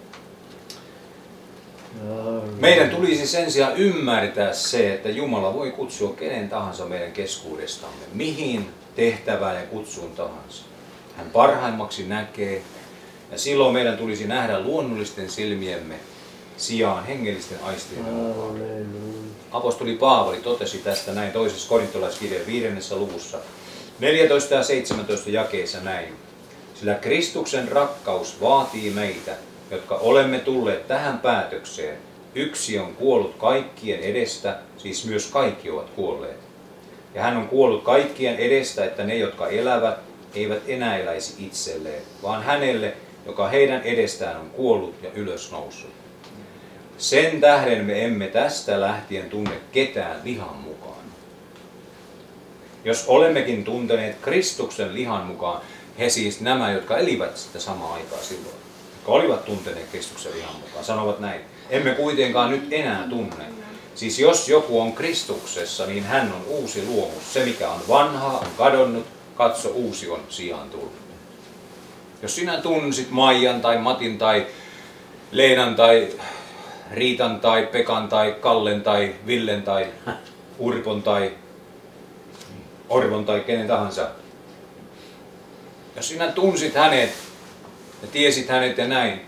[SPEAKER 8] meidän tulisi sen sijaan ymmärtää se, että Jumala voi kutsua kenen tahansa meidän keskuudestamme, mihin tehtävään ja kutsuun tahansa. Hän parhaimmaksi näkee ja silloin meidän tulisi nähdä luonnollisten silmiemme sijaan hengellisten aistien mukaan. Apostoli Paavali totesi tästä näin toisessa korintolaiskirjan viidennessä luvussa neljätoista ja seitsemäntoista jakeissa näin. Sillä Kristuksen rakkaus vaatii meitä, jotka olemme tulleet tähän päätökseen. Yksi on kuollut kaikkien edestä, siis myös kaikki ovat kuolleet. Ja hän on kuollut kaikkien edestä, että ne, jotka elävät, eivät enää eläisi itselleen, vaan hänelle, joka heidän edestään on kuollut ja ylösnoussut. Sen tähden me emme tästä lähtien tunne ketään lihan mukaan. Jos olemmekin tunteneet Kristuksen lihan mukaan, he siis nämä, jotka elivät sitä samaa aikaa silloin, jotka olivat tunteneet Kristuksen lihan mukaan, sanovat näin, emme kuitenkaan nyt enää tunne. Siis jos joku on Kristuksessa, niin hän on uusi luomus. Se mikä on vanhaa, on kadonnut, katso uusi on sijaan tullut. Jos sinä tunsit Maijan tai Matin tai Leenan tai Riitan tai Pekan tai Kallen tai Villen tai Urpon tai Orvon tai kenen tahansa. Jos sinä tunsit hänet ja tiesit hänet ja näin,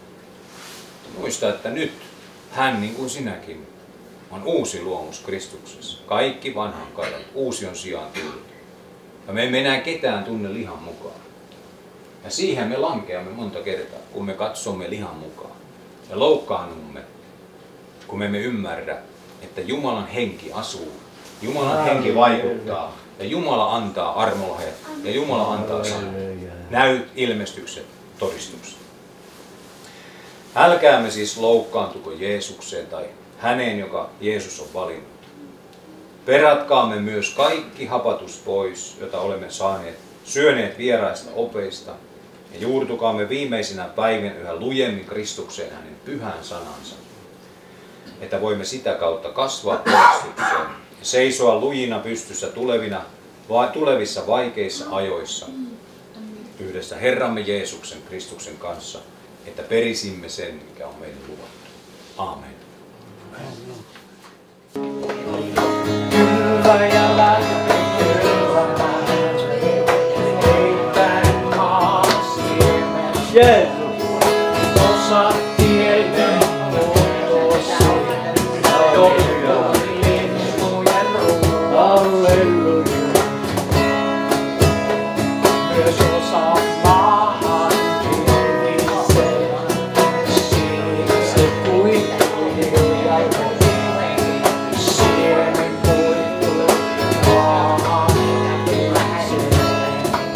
[SPEAKER 8] muista, että nyt hän niin kuin sinäkin on uusi luomus Kristuksessa. Kaikki vanhan kadonnut, uusi on sijaan tullut. Ja me emme enää ketään tunne lihan mukaan. Ja siihen me lankeamme monta kertaa, kun me katsomme lihan mukaan. Ja loukkaannumme, kun me emme ymmärrä, että Jumalan henki asuu. Jumalan henki vaikuttaa. Ja Jumala antaa armolahjat. Ja Jumala antaa sanat. Näyt, ilmestykset, todistukset. Älkäämme siis loukkaantuko Jeesukseen tai häneen, joka Jeesus on valinnut. Peratkaamme myös kaikki hapatus pois, jota olemme saaneet, syöneet vieraista opeista, ja juurtukaamme viimeisinä päivinä yhä lujemmin Kristukseen hänen pyhän sanansa, että voimme sitä kautta kasvaa pelastukseen ja seisoa lujina pystyssä tulevina, vai, tulevissa vaikeissa ajoissa yhdessä Herramme Jeesuksen Kristuksen kanssa, että perisimme sen, mikä on meille luvattu. Aamen.
[SPEAKER 4] hyvä ja lämpimään. Heittäen maan siemen.
[SPEAKER 1] Jeesus.
[SPEAKER 4] Osa tielle muotosi. Toivon lintujen ruoan.
[SPEAKER 1] Halleluja.
[SPEAKER 4] Myös osa maahan piirisee. Siinä se kuihtui ja siemen kuihtui maahan piirisee.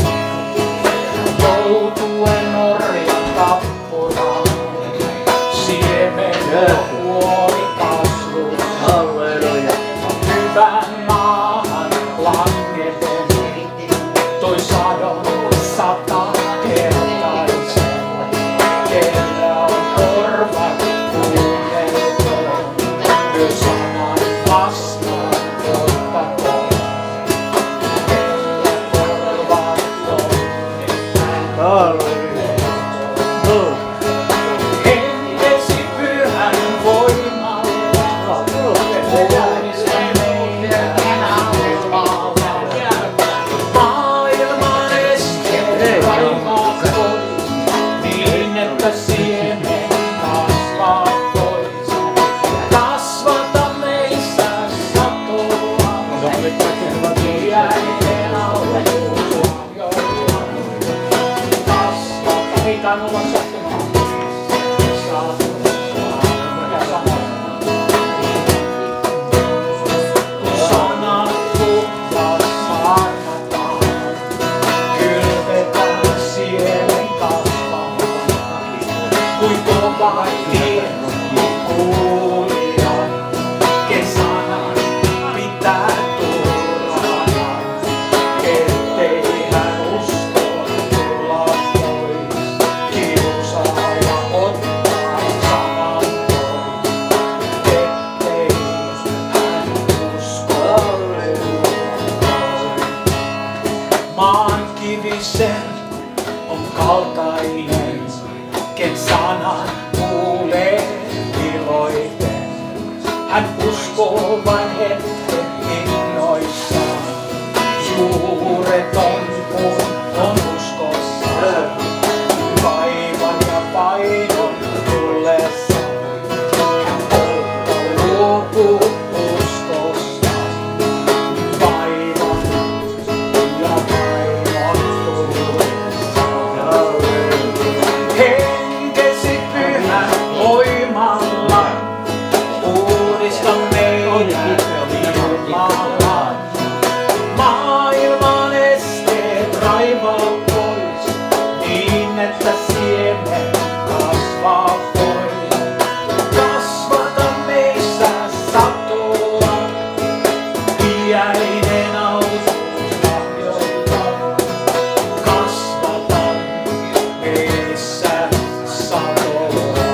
[SPEAKER 4] Joutuen orjan tappuraan, siemen huoli kasvun.
[SPEAKER 1] Halleluja.
[SPEAKER 4] Hyvän maahan langeten, toi sadon sata kertaisen. Kellä on korvat kuunnelkoon, myös sanan vastaan ottakoon. Kellä korvat on,
[SPEAKER 1] Halleluja. No.
[SPEAKER 4] henkesi pyhän voimalla, uudista meidän alla. Maailman esteet raivaat pois, niin että siemen kasvaa pois. Kasvata meissä satoa, iäinen autuus kasvata. Ei tainnut olla sattumaa. Mikä sanoo? Kun sanat puhtaat saarnataan, kylvetään siemen kasvamaan. Kuin kova tie kuulija, kesanan pitää turvana, ettei hän usko tulla pois. Kiusaaja ottaa sanan pois, ettei hän usko pois. Maan kivisen on kaltainen, ken sanan kuulee iloiten. Hän uskoo vain hetken innoissaan, juureton kun on uskossaan. Vaivan ja painon tullessa, hän poltta luopuu uskostaan. Vaivan ja painon tullessa. Henkesi pyhän voimalla, uudista meidän ilmalla. Maailman esteet raivaa pois, niin että siemen kasvaa pois. Kasvata meissä satoa, iäinen autuus lahjoittaa. Kasvata meissä satoa,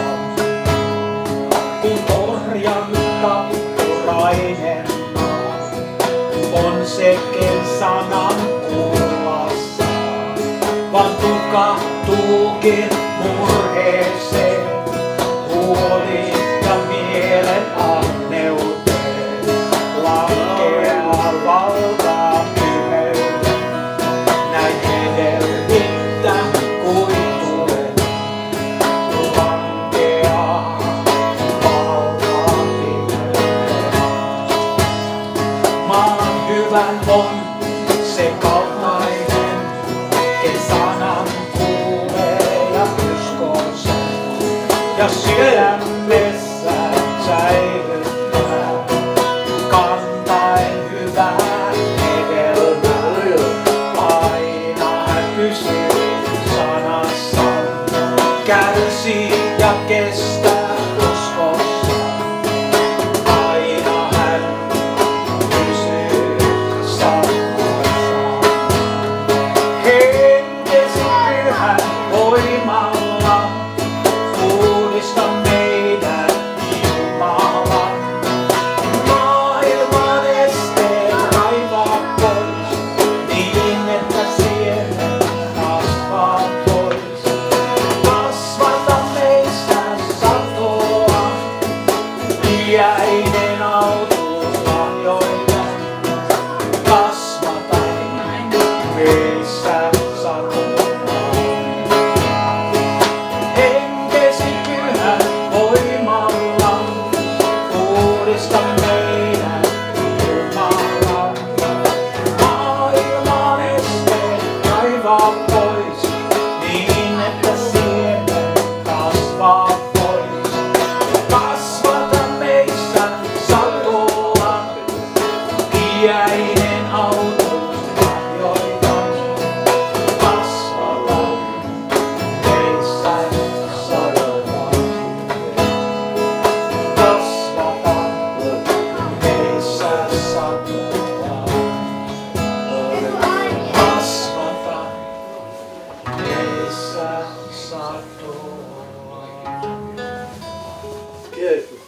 [SPEAKER 4] kun orjan tappurainen maa on se, ken sanan kuullassa, vaan tukahtuukin murheeseen, huoli ja mielen ahneuteen, lankeaa valtaa pimeyteen, näin hedelmittä kuituen, lankeaa valtaa pimeyteen. Maan hyvän on se kaltainen, ken sanan kuulee ja uskoo sen, ja sydämessä säilyttää, kantaen hyvää hedelmää. Aina hän pysyy sanassaan, kärsii ja kestää uskossa. Aina hän pysyy sanassaan. Henkesi pyhän voimalla, uudista meidän ilmalla. Maailman esteet raivaa pois, niin että siemen kasvaa pois. Kasvata meissä satoa, iäinen autuus lahjoita. henkesi pyhä voimalla, uudista meidän Jumala. Maailman esteet kaivaa pois, niin että siemen kasvaa pois. Kasvata meissä satoa, iäinen auto lahjoitan. Kasvata meissä satoa, kasvata meissä satoa. Kasvata meissä satoa.
[SPEAKER 1] Jeesus.